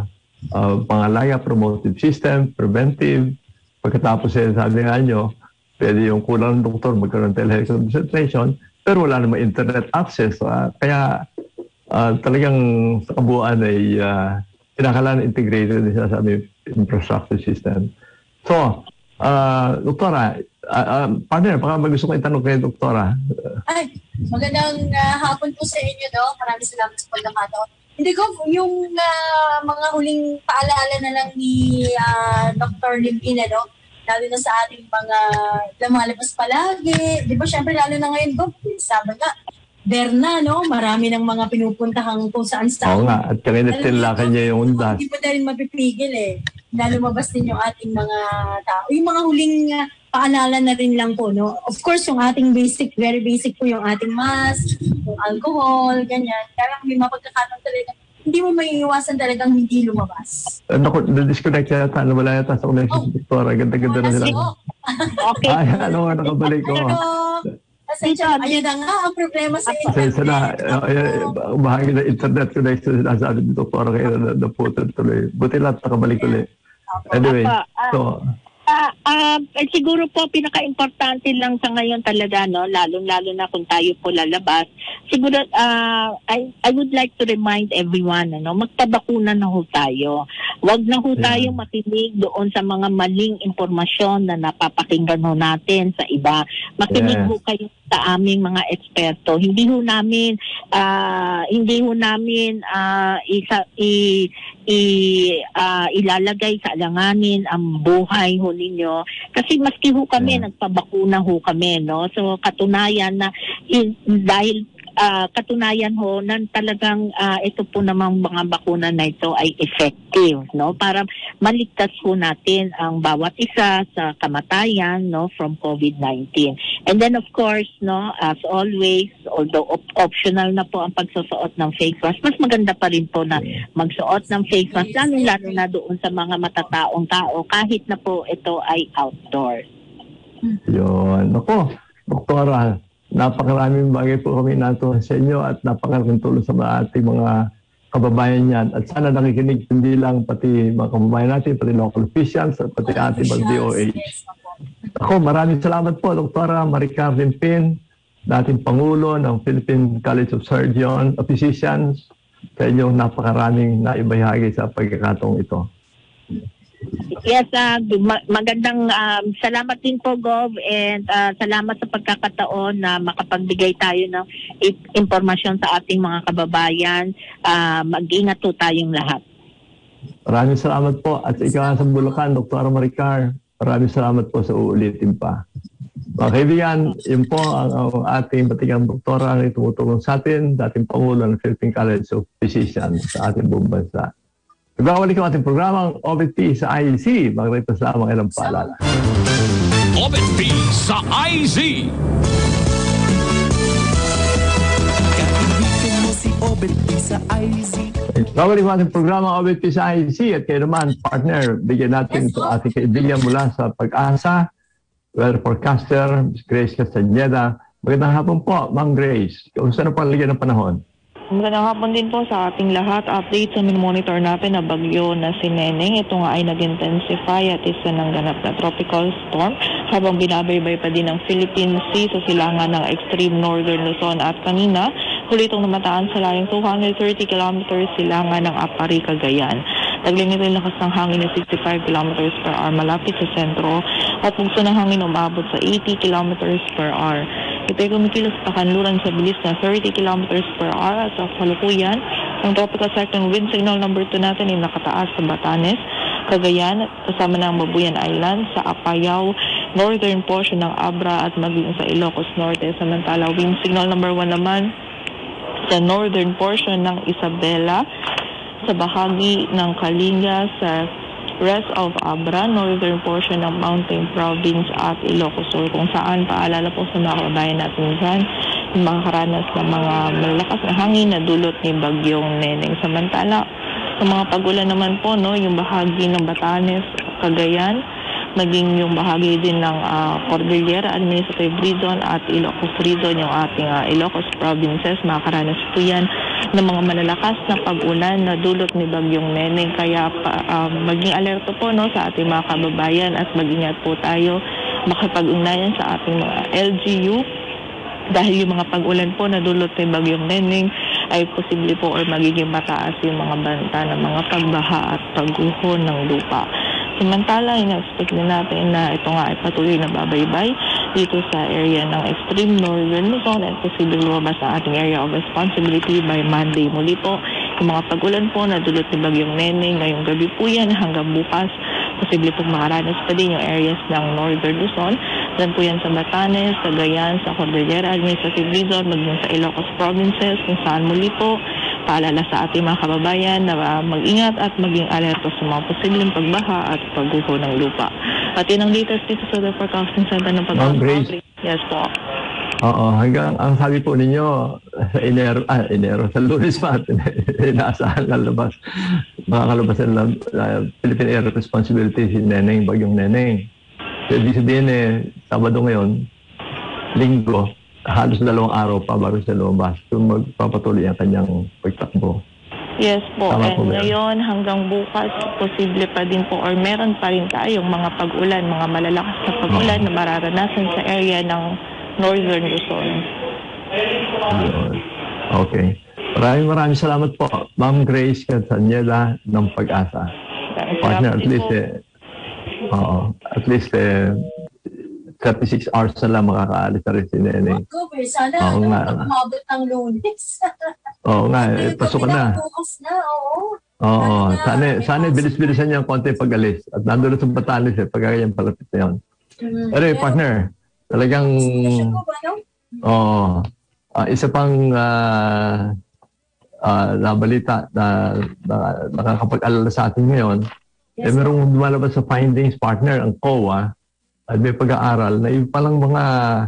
uh, pangalaya, promotive system, preventive. Pagkatapos, eh, sabi nga nyo, pwede yung kulang ng doktor magkaroon ng telehealth consultation, pero wala namang internet access. Uh, kaya uh, talagang sa kabuuan ay uh, kinakailangan integrated din sa aming infrastructure system. So, uh, doktora, uh, uh, partner, baka may gusto ko itanong kay doktora. Ay, magandang uh, hapon po sa inyo, no? Maraming salamat sa pagkakataon. Hindi ko, yung uh, mga huling paalala na lang ni uh, Doctor Livina, no? Lalo na sa ating mga lumalabas palagi. Di ba, syempre, lalo na ngayon, Bob, sabi nga, Berna, no? Marami ng mga pinupuntahang kung saan saan. Oo nga, at kanina tilakan niya yung undas. Hindi pa dahil mapipigil eh. Na lumabas din yung ating mga tao. Yung mga huling uh, paalala na rin lang po, no? Of course, yung ating basic, very basic po yung ating mask, yung alcohol, ganyan. Kaya may mapagkakataon talaga hindi mo maiiwasan talagang hindi lumabas. Ano ko, na-disconnect yata, wala yata sa connection Oh. si Victoria. Ganda-ganda na sila. Okay. Ay, ano nga, nakabalik ko. Pero, pasensya, ayun na nga ang problema sa Pasensya na, internet. uh, bahagi na internet connection sinasabi ni Victoria kayo na naputol tuloy. Buti lahat nakabalik ulit. Anyway, Apa, ah, so, Ah, ah, eh, siguro po pinaka-importante lang sa ngayon talaga, no, lalong-lalo na kung tayo po lalabas. Siguro ah, I I would like to remind everyone, ano, magpabakuna na ho tayo. Huwag na ho Yeah. tayong makinig doon sa mga maling impormasyon na napapakinggan ho natin sa iba. Makinig Yes. ho kayo sa aming mga eksperto. Hindi ho namin ah, hindi ho namin ah, isa i, i ah, ilalagay sa alanganin ang buhay ho ninyo kasi maski ho kami Yeah. nagpabakuna ho kami, no, so katunayan na in, dahil ah, katunayan ho na talagang ah, ito po namang mga bakuna na ito ay effective, no, para maligtas ho natin ang bawat isa sa kamatayan, no, from COVID nineteen. And then of course, no, as always, although op- optional na po ang pagsusuot ng face mask, mas maganda pa rin po na magsuot ng face mask, lalo-lalo na doon sa mga matataong tao, kahit na po ito ay outdoors. yun. Ako, Doktora, napakaraming bagay po kami natuwa sa inyo at napakaraming tulong sa mga ating mga kababayan yan. At sana nakikinig hindi lang pati mga kababayan natin, pati local officials at pati ating mga D O H. Ako, maraming salamat po, Doktora Maricar Limpin, dating Pangulo ng Philippine College of Surgeons, of Physicians, sa inyong napakaraming naibahagi sa pagkakataong ito. Yes, ah, ma- magandang um, salamat din po, Gov, and ah, salamat sa pagkakataon na makapagbigay tayo ng i- impormasyon sa ating mga kababayan. Ah, mag-ingat po tayong lahat. Maraming salamat po. At sa ikaw sa Bulacan, Doktora Maricar, maraming salamat po sa uulitin pa. Mga kaibigan, yun po ang, ang ating batigang doktora na tumutulong sa atin, dating Pangulo ng Philippine College of Physicians sa ating buong bansa. Ibabalik ang ating programang O B T sa I Z. Magritas lamang ilang paalala. O B T sa I Z. Kaibigan mo si Obet sa I Z. Babalik ang ating programang O B T sa I Z at kayo naman, partner, bigyan natin ito ating kaibigan mula sa Pag-asa, weather forecaster, Miz Grace Castañeda. Magandang hapon po, Ma'am Grace. Kumusta na po ang ligyan ng panahon? Magandang hapon din po sa ating lahat. Update sa monitor natin na bagyo na si Neneng. Ito nga ay nag-intensify at isa ng ganap na tropical storm habang binabaybay pa din ng Philippine Sea sa silangan ng extreme northern Luzon at kanina huli itong namataan sa layong two hundred thirty kilometers silangan ng Apari, Cagayan. Naglimit rin lakas ng hangin na sixty-five kilometers per hour malapit sa sentro at bugso ng hangin umabot sa eighty kilometers per hour. Ito ay kumikilos sa kanluran sa bilis na thirty kilometers per hour at sa kalukuyan. Ang tropical cyclone wind signal number two natin ay nakataas sa Batanes, Cagayan at kasama ng Babuyan Island sa Apayao, northern portion ng Abra at maging sa Ilocos Norte. Samantala, wind signal number one naman sa northern portion ng Isabela, sa bahagi ng Kalinga, sa rest of Abra, northern portion ng Mountain Province at Ilocos Sur, kung saan paalala po sa mga kababayan natin dyan, yung mga karanas ng mga malalakas na hangin na dulot ni Bagyong Neneng. Samantala, sa mga pagulan naman po, no, yung bahagi ng Batanes, Cagayan, maging yung bahagi din ng uh, Cordillera Administrative Region at Ilocos Region, yung ating uh, Ilocos Provinces, makakaranas po yan ng mga malalakas na pag-ulan na dulot ni Bagyong Neneng. Kaya pa, uh, maging alerto po, no, sa ating mga kababayan at mag-ingat po tayo makipag-ugnayan sa ating mga L G U dahil yung mga pag-ulan po na dulot ni Bagyong Neneng ay posible po or magiging mataas yung mga banta ng mga pagbaha at pagguho ng lupa. Samantala, ina-expect din natin na ito nga ay patuloy na babaybay dito sa area ng extreme northern Luzon at posibleng lumabas sa ating area of responsibility by Monday. Muli po, yung mga pag-ulan po na dulot ni Bagyong Neneng ngayong gabi po yan hanggang bukas. Posible pong makaranas pa din yung areas ng northern Luzon. Dan po yan sa Batanes, Cagayan, sa Cordillera Administrative Region, maging sa Ilocos Provinces, kung saan muli po paalala sa ating mga kababayan na uh, mag-ingat at maging alerto sa mga posibleng pagbaha at pagguho ng lupa. At yun ang latest dito sa The Forecasting Center ng Ma'am Grace. Pag-asa. Yes po. Oo, hanggang ang sabi po ninyo sa Enero, ah, Enero, sa Lunes pa, inaasahan lalabas, makakalabas ng uh, Philippine Air Responsibility si Neneng, Bagyong Neneng. So, ibig sabihin eh, Sabado ngayon, Linggo, halos dalawang araw pa bago siya lumabas. So, magpapatuloy ang kanyang pagtakbo. Yes po, Tama and po ba yan? ngayon hanggang bukas, posible pa din po or meron pa rin tayong mga pag-ulan, mga malalakas na pag-ulan na mararanasan sa area ng Northern Luzon. Ayun. Okay. Maraming maraming salamat po, Ma'am Grace Castaneda ng Pag-asa. Partner, at least eh, oo, at least eh, thirty-six hours na lang makakaalis na rin si Neneng. Go, eh. Sana Oo ano, nga. umabot ng Lunes. Oo nga, eh, pasok na. Bukas na, oo. Oo, Sana- sana, sana bilis-bilisan niya ang konti pag-alis. At nandun na sa Batanes eh, pagka ganyan palapit na yun. Mm. Pero eh, partner, talagang, Siya po ba, no? oo, ah, isa pang ah, ah, nabalita na, na nakakapag-alala sa atin ngayon, eh, Yes, merong lumalabas sa findings, partner, ang C O A, at may pag-aaral na yung palang mga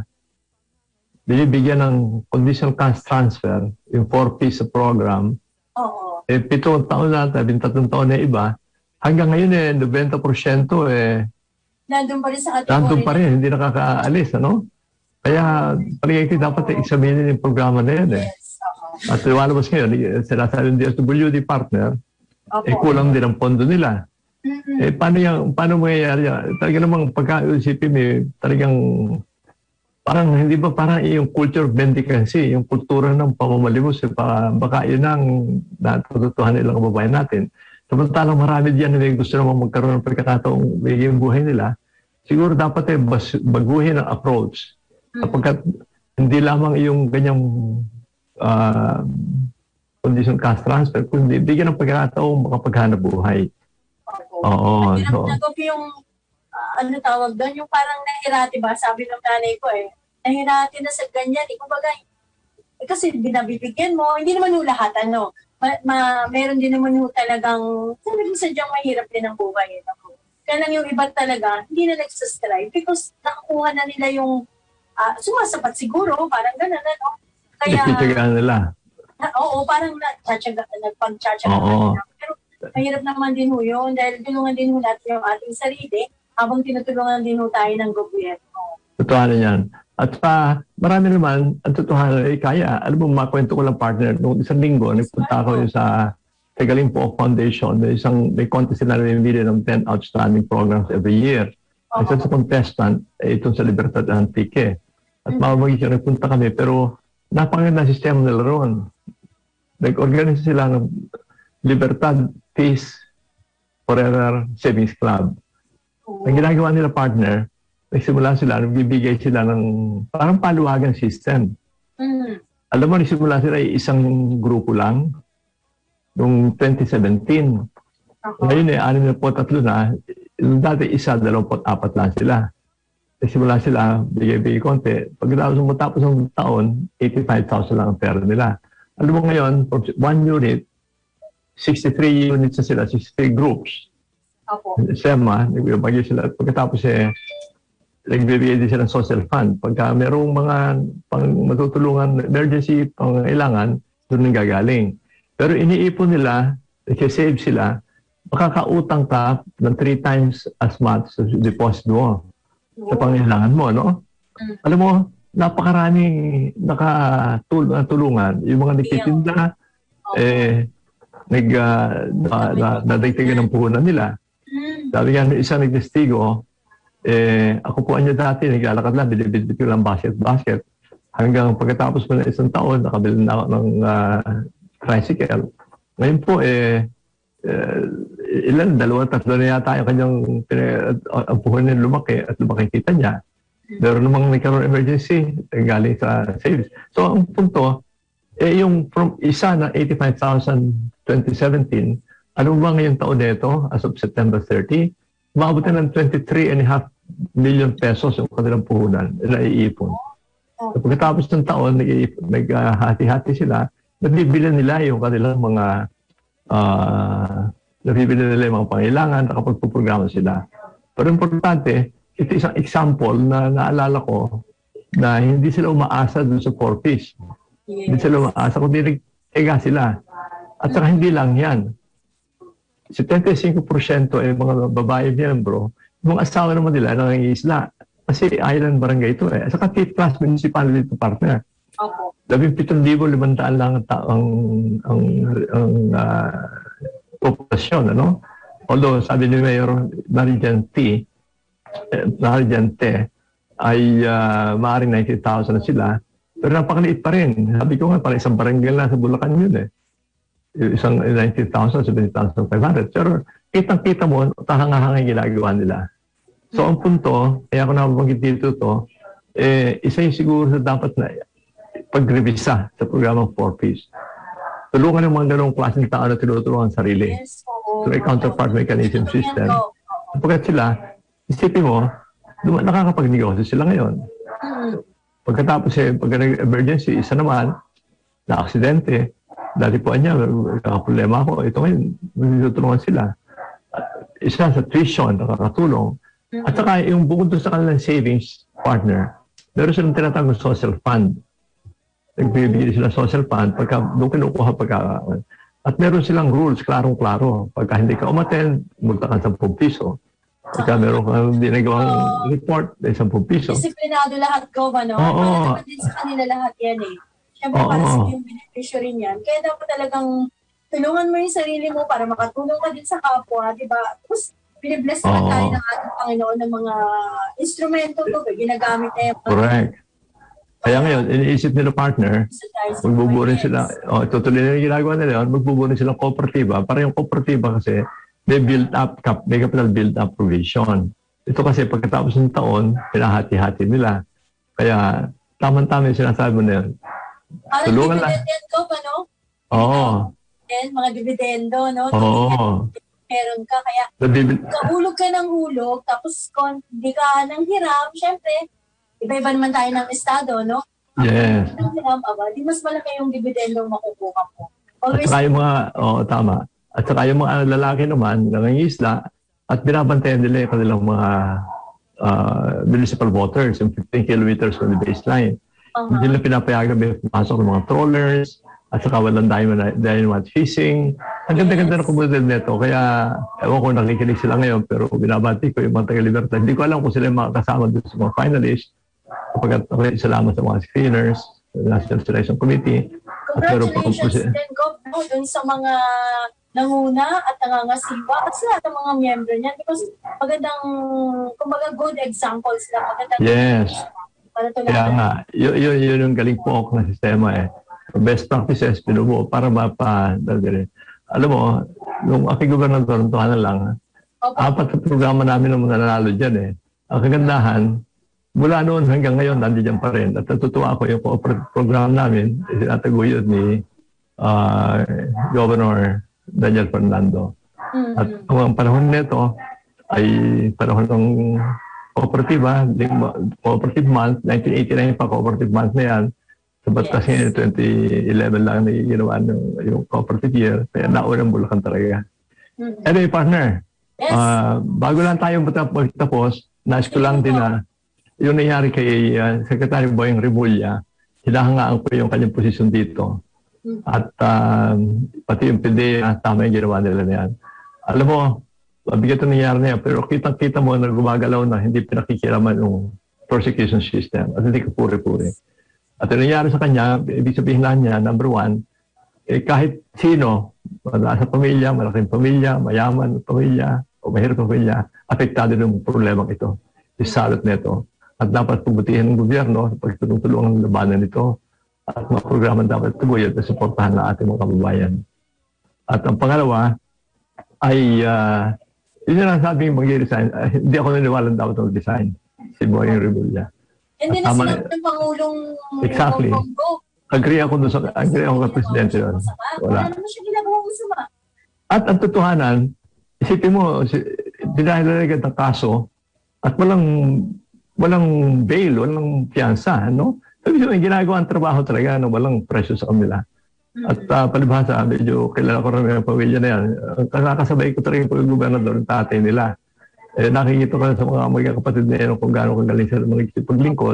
binibigyan ng conditional cash transfer, yung four-piece program, Oo. eh, pitong taon na, tatlong taon na iba, hanggang ngayon eh, ninety percent eh, Nandun pa rin sa kategory. nandun pa rin, hindi nakakaalis, ano? Kaya, palagay ko dapat eh, examinin yung programa na yan eh. Yes, oo. At lumalabas ngayon, eh, sinasabi ng D S W D partner, Opo. eh, kulang din ang pondo nila. Mm-mm. Eh, paano yung, paano mangyayari yan? Talaga namang pagka-isipin eh, talagang, parang, hindi ba parang yung culture of mendicancy, yung kultura ng pamamalimos, eh, baka, baka yun ang natututuhan nilang kababayan natin. Samantalang marami diyan na may gusto naman magkaroon ng pagkakataong bigyan buhay nila, siguro dapat eh, bas, baguhin ang approach. Kapag hindi lamang yung ganyang uh, condition cash transfer, kundi bigyan ng pagkakataong makapaghanap buhay. Oo. Ang So, hirap na yung, ah, ano tawag doon, yung parang nahirati ba, sabi ng nanay ko eh, nahirati na sa ganyan, eh, kumbaga, eh, kasi binabibigyan mo, hindi naman yung lahat, ano, ma, ma, meron din naman yung talagang, talagang sadyang mahirap din ang buhay. Eh, no? Kaya lang yung iba talaga, hindi na nagsastrive because nakakuha na nila yung, ah, sumasapat siguro, parang gano'n, ano, kaya, nagtitigaan nila. ah, oo, parang nagtsatsaga, nagpag-tsatsaga Oo. na. Pero mahirap naman din ho yun dahil tulungan din ho natin yung ating sarili habang tinutulungan din ho tayo ng gobyerno. Totohanan yan. At pa, marami naman, ang totohanan ay kaya. Alam mo, makwento ko lang partner, nung isang linggo, nagpunta ako yung sa Tagaling Po Foundation, may isang, may contest sila na namimili ng ten outstanding programs every year. Oo. Isa sa contestant, eh, itong sa Libertad Antique. At mamamagin siya, nagpunta kami, pero napakaganda sistema nila roon. Nag-organize sila ng Libertad Peace Forever Savings Club. Ang ginagawa nila partner, nagsimula sila, nagbibigay sila ng parang paluwagang system. Mm. Alam mo, nagsimula sila ay isang grupo lang noong twenty seventeen. Ako. Ngayon eh, anim na po tatlo na. Yung dati isa, dalawamput apat lang sila. Nagsimula sila, bigay-bigay konti. Pagkatapos matapos ng taon, eighty-five thousand lang ang pera nila. Alam mo ngayon, from one unit, sixty-three units na sila, sixty-three groups. Ako. SEMA, nagbibigay sila. Pagkatapos eh, nagbibigay din sila ng social fund. Pagka merong mga pang matutulungan, emergency, pangailangan, doon nang gagaling. Pero iniipon nila, nag-save sila, makakautang ka ng three times as much sa deposit mo sa pangailangan mo, no? Mm. Alam mo, napakaraming nakatulungan. Yung mga nagtitinda, eh, nag, uh, nadagdagan ng puhunan nila. Mm. Sabi nga, isa nagtestigo, eh, ako po niya dati, naglalakad lang, binibidbit ko lang basket-basket. Hanggang pagkatapos mo ng isang taon, nakabili na ako ng uh, tricycle. Ngayon po, eh, uh, ilan, dalawa, tatlo na yata yung kanyang ang puhunan lumaki at lumaki kita niya. Pero namang nagkaroon emergency, galing sa savings. So, ang punto, eh, yung from isa na eighty-five thousand twenty seventeen, ano ba ngayong taon nito, as of September thirtieth, umabot na ng twenty-three and a half million pesos yung kanilang puhunan na iipon. So, pagkatapos ng taon, naghati-hati sila, nabibili nila yung kanilang mga uh, nabibili nila yung mga pangailangan, nakapagpuprograma sila. Pero importante, ito isang example na naalala ko na hindi sila umaasa doon sa four-piece. Yes. Hindi sila umaasa, kundi nag-ega sila. At saka hindi lang yan. seventy-five percent ay mga babae miyembro, yung asawa naman nila nangingisla. Kasi island barangay ito eh. At saka fifth class municipality to partner. Opo. labing pitong libo limandaan lang ang, ang, ang, ang uh, populasyon, ano? Although, sabi ni Mayor Marijan T, eh, Marijan T, ay uh, maaaring ninety thousand na sila, pero napakaliit pa rin. Sabi ko nga, para isang barangay lang sa Bulacan yun eh. Isang ninety thousand, seventy thousand five hundred. Pero kitang-kita mo, tahanga-hanga yung ginagawa nila. So, ang punto, kaya ako nababanggit dito to, eh, isa yung siguro sa dapat na pag-revisa sa programang four-piece. Tulungan ng mga ganong klaseng tao na tinutulungan ang sarili. Yes, oo. Through a counterpart mechanism system. Pagkat sila, isipin mo, dum- nakakapag-negosyo sila ngayon. Mm. Pagkatapos eh, pag nag-emergency, isa naman, na-aksidente, dati po niya, kakaproblema ako, ito ngayon, tinutulungan sila. Isa sa tuition, nakakatulong. At saka yung bukod doon sa kanilang savings partner, meron silang tinatawag ng social fund. Nagbibigay sila social fund pagka doon kinukuha pagka... At meron silang rules, klarong-klaro. Pagka hindi ka umattend, magtakan ten piso. Pagka meron kang dinagawang report, ay ten piso. Disiplinado lahat ko ba, no? Oo. Para naman din sa kanila lahat yan eh. Siyempre, Oo. para sa yung beneficiary niyan. Kaya dapat talagang tulungan mo yung sarili mo para makatulong ka din sa kapwa, di ba? Tapos, binibless naman Oo. tayo ng ating Panginoon ng mga instrumento to, ginagamit na yung Correct. Kaya ngayon, iniisip nila partner, magbubuo rin sila, oh, tutuloy na yung ginagawa nila yun, magbubuo rin silang kooperatiba. Para yung kooperatiba kasi, may build-up, may capital build-up provision. Ito kasi pagkatapos ng taon, pinahati-hati nila. Kaya, tama-tama yung sinasabi mo na yun. Parang Tulungan lang. dividendo pa, no? Oo. And mga dividendo, no? Oo. Meron ka, kaya Nabibig- kahulog ka ng hulog, tapos kung di ka nang hiram, syempre, iba-iba naman tayo ng estado, no? Yes. Nang hiram, aba, di mas malaki yung dividendo makukuha mo. At Always, saka yung mga, oo, tama. At saka yung mga lalaki naman, nangangisla, at binabantayan nila yung kanilang mga uh, municipal voters, yung fifteen kilometers from the baseline. uh-huh. Hindi nila pinapayagan may pumasok ng mga trawlers, at saka walang dynamite, dynamite fishing. Ang ganda-ganda ng komunidad nito. Kaya, ewan ko, nakikinig sila ngayon, pero binabati ko yung mga taga-Libertad. Hindi ko alam kung sila yung makakasama doon sa mga finalists. Kapag okay, salamat sa mga screeners, National Selection Committee. At meron pa kung congratulations din, Gov, no, dun sa mga nanguna at nangangasiwa at sa lahat ng mga miyembro niyan. Because magandang, kumbaga good examples lang. Magandang Yes. para Kaya tularan. nga, yun, yun, yun yung galing po ng sistema eh. Best practices, pinubuo para mapa... Alam mo, nung aking gobernador, tuhanan lang, Opo. apat na programa namin ang nanalo dyan eh. Ang kagandahan, mula noon hanggang ngayon, nandiyan pa rin. At natutuwa ako yung cooperative program namin, itinataguyod ni uh, Governor Daniel Fernando. Mhm. At ang panahon nito ay panahon ng kooperatiba, cooperative month, nineteen eighty-nine pa cooperative month na yan. Sabat kasi Yes. twenty eleven lang na ginawa ng, yung cooperative year, kaya naunang Bulacan talaga. Mhm. Anyway, partner, Yes. ah, bago lang tayo magtapos, nais ko lang din na yung nangyari kay uh, Secretary Boyeng Remulla, hinahangaan ko yung kanyang posisyon dito. At ah, pati yung P D E A, tama yung ginawa nila na yan. Alam mo, mabigat ang nangyari na yan, pero kitang-kita mo na gumagalaw na hindi pinakikiraman yung prosecution system at hindi ka puri-puri. At yung nangyari sa kanya, ibig sabihin lang niya, number one, eh, kahit sino, sa pamilya, malaking pamilya, mayaman pamilya, o mahirap pamilya, apektado ng problema ito. Isalot nito. At dapat pabutihin ng gobyerno sa pagtutulungan ng labanan nito. At mga programa dapat tuguyod na suportahan na ating mga kababayan. At ang pangalawa ay, uh, yun na sabing mag-resign. Uh, hindi ako naniwalang dapat mag-resign. Si Boyeng Remulla. Hindi na Tama. sinabi ng Pangulong Exactly. Bongbong. Agree ako doon sa, agree ako kay Presidente doon. Wala Wala. naman siya ginagawang masama. At ang totohanan, isipin mo, si, dinahilagad ng kaso at walang walang bail, walang piyansa, no? Sabi siya, ginagawa ang trabaho talaga na walang presyo sa kanila. At uh, palibhasa, medyo kilala ko rin yung pamilya na yan. Nakakasabay ko talaga yung pag-gobernador ng tatay nila. Eh, nakikita ko sa mga mga kapatid na yan kung gaano kagaling sila mga paglingkod.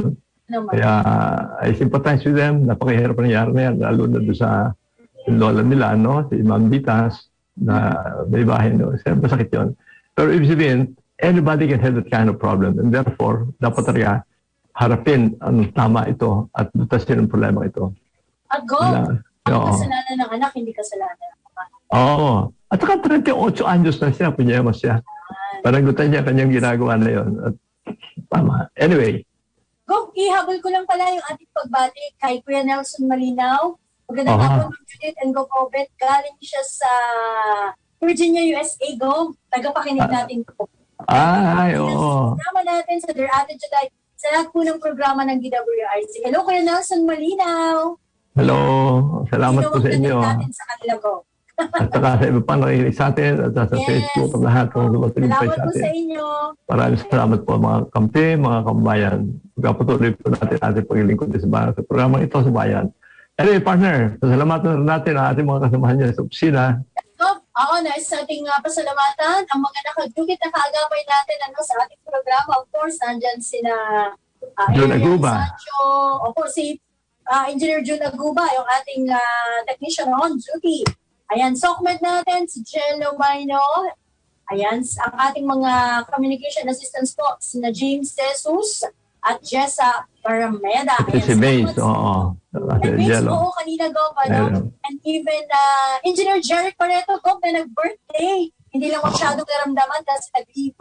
Naman. Kaya I sympathize with them. Napakahirap nangyari na yan, lalo na doon sa lola nila, no? Si Ma'am Ditas, na may bahay, no? Siyempre, masakit yun. Pero ibig sabihin, anybody can have that kind of problem. And therefore, dapat talaga harapin ang tama ito at lutasin ang problema ito. At go, Wala. ang Oo. kasalanan ng anak, hindi kasalanan ng ama. Oo. At saka thirty-eight anyos na siya, punyemos siya. Panagutan niya kanyang ginagawa na yun. At, tama. Anyway, Go, ihabol ko lang pala yung ating pagbati kay Kuya Nelson Malinaw. Magandang Aha. hapon, Ma'am Judith and Go Pobet. Galing siya sa Virginia, U S A. Go, tagapakinig natin po. ay, oo. Programa natin sa Dear Ate Juday sa lahat po ng programa ng D W I C. Hello, Kuya Nelson Malinaw. Hello. Salamat po sa inyo. Tinawag natin sa kanila, Go. At saka sa iba pa nakikinig sa atin at sa Yes. Facebook at lahat kung lumatuloy pa Salamat sa po sa atin. inyo. Maraming salamat po mga kampi, mga kabayan. Pagkapatuloy po natin ating paglilingkod sa bayan sa programang ito sa bayan. Anyway, partner, salamatan na natin ang ating mga kasamahan niya sa opisina. So, ako na sa ating uh, pasalamatan, ang mga nakadukit na kaagapay natin ano, sa ating programa. Of course, nandyan sina uh, Jun Ariel Aguba. Sancho, of course, si uh, Engineer Jun Aguba, yung ating uh, technician on duty. Ayan, Sokmed natin, si Jello Maino. Ayan, ang ating mga communication assistants po, sina James Jesus at Jessa Parameda. Ito si Mace, oo. And Mace, Jello. oo, kanina go pa, no? Ayun. And even uh, Engineer Jerry Pareto, go, na nag-birthday. Hindi lang masyadong naramdaman kasi nag-leave.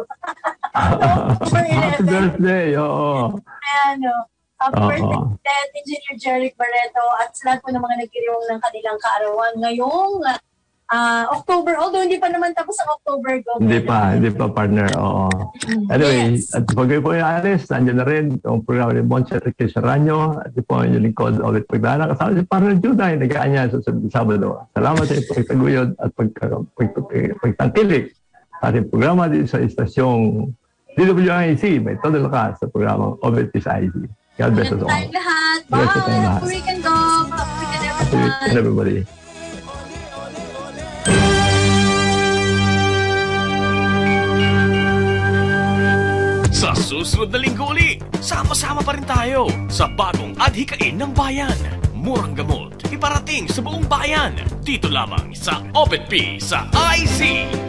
October Happy eleventh. birthday, oo. Ano, happy Oo. birthday, Engineer Jerry Pareto at sa lahat po ng mga nagkiriwang ng kanilang kaarawan ngayong uh, October. Although hindi pa naman tapos ang October, go. Hindi pa, hindi pa partner, oo. Anyway, Yes. at pag kayo po yung alis, nandiyan na rin ang programa ni Boncha at Saranyo at po yung lingkod ulit pagdala. Kasama si partner Juday, nag-aan niya sa Sabado. Salamat sa iyong pagtaguyod at pag- pag- pag- pagtangkilik sa ating programa dito sa istasyong D W I C. May todo lakas sa programang Obetis I C. God bless us Ingat all. tayong lahat. Bye. Bless us all lahat. Happy weekend, go. Happy weekend, Happy everyone. weekend, everybody. Sa susunod na linggo uli, sama-sama pa rin tayo sa bagong adhikain ng bayan. Murang gamot, iparating sa buong bayan. Dito lamang sa Opet P sa I C.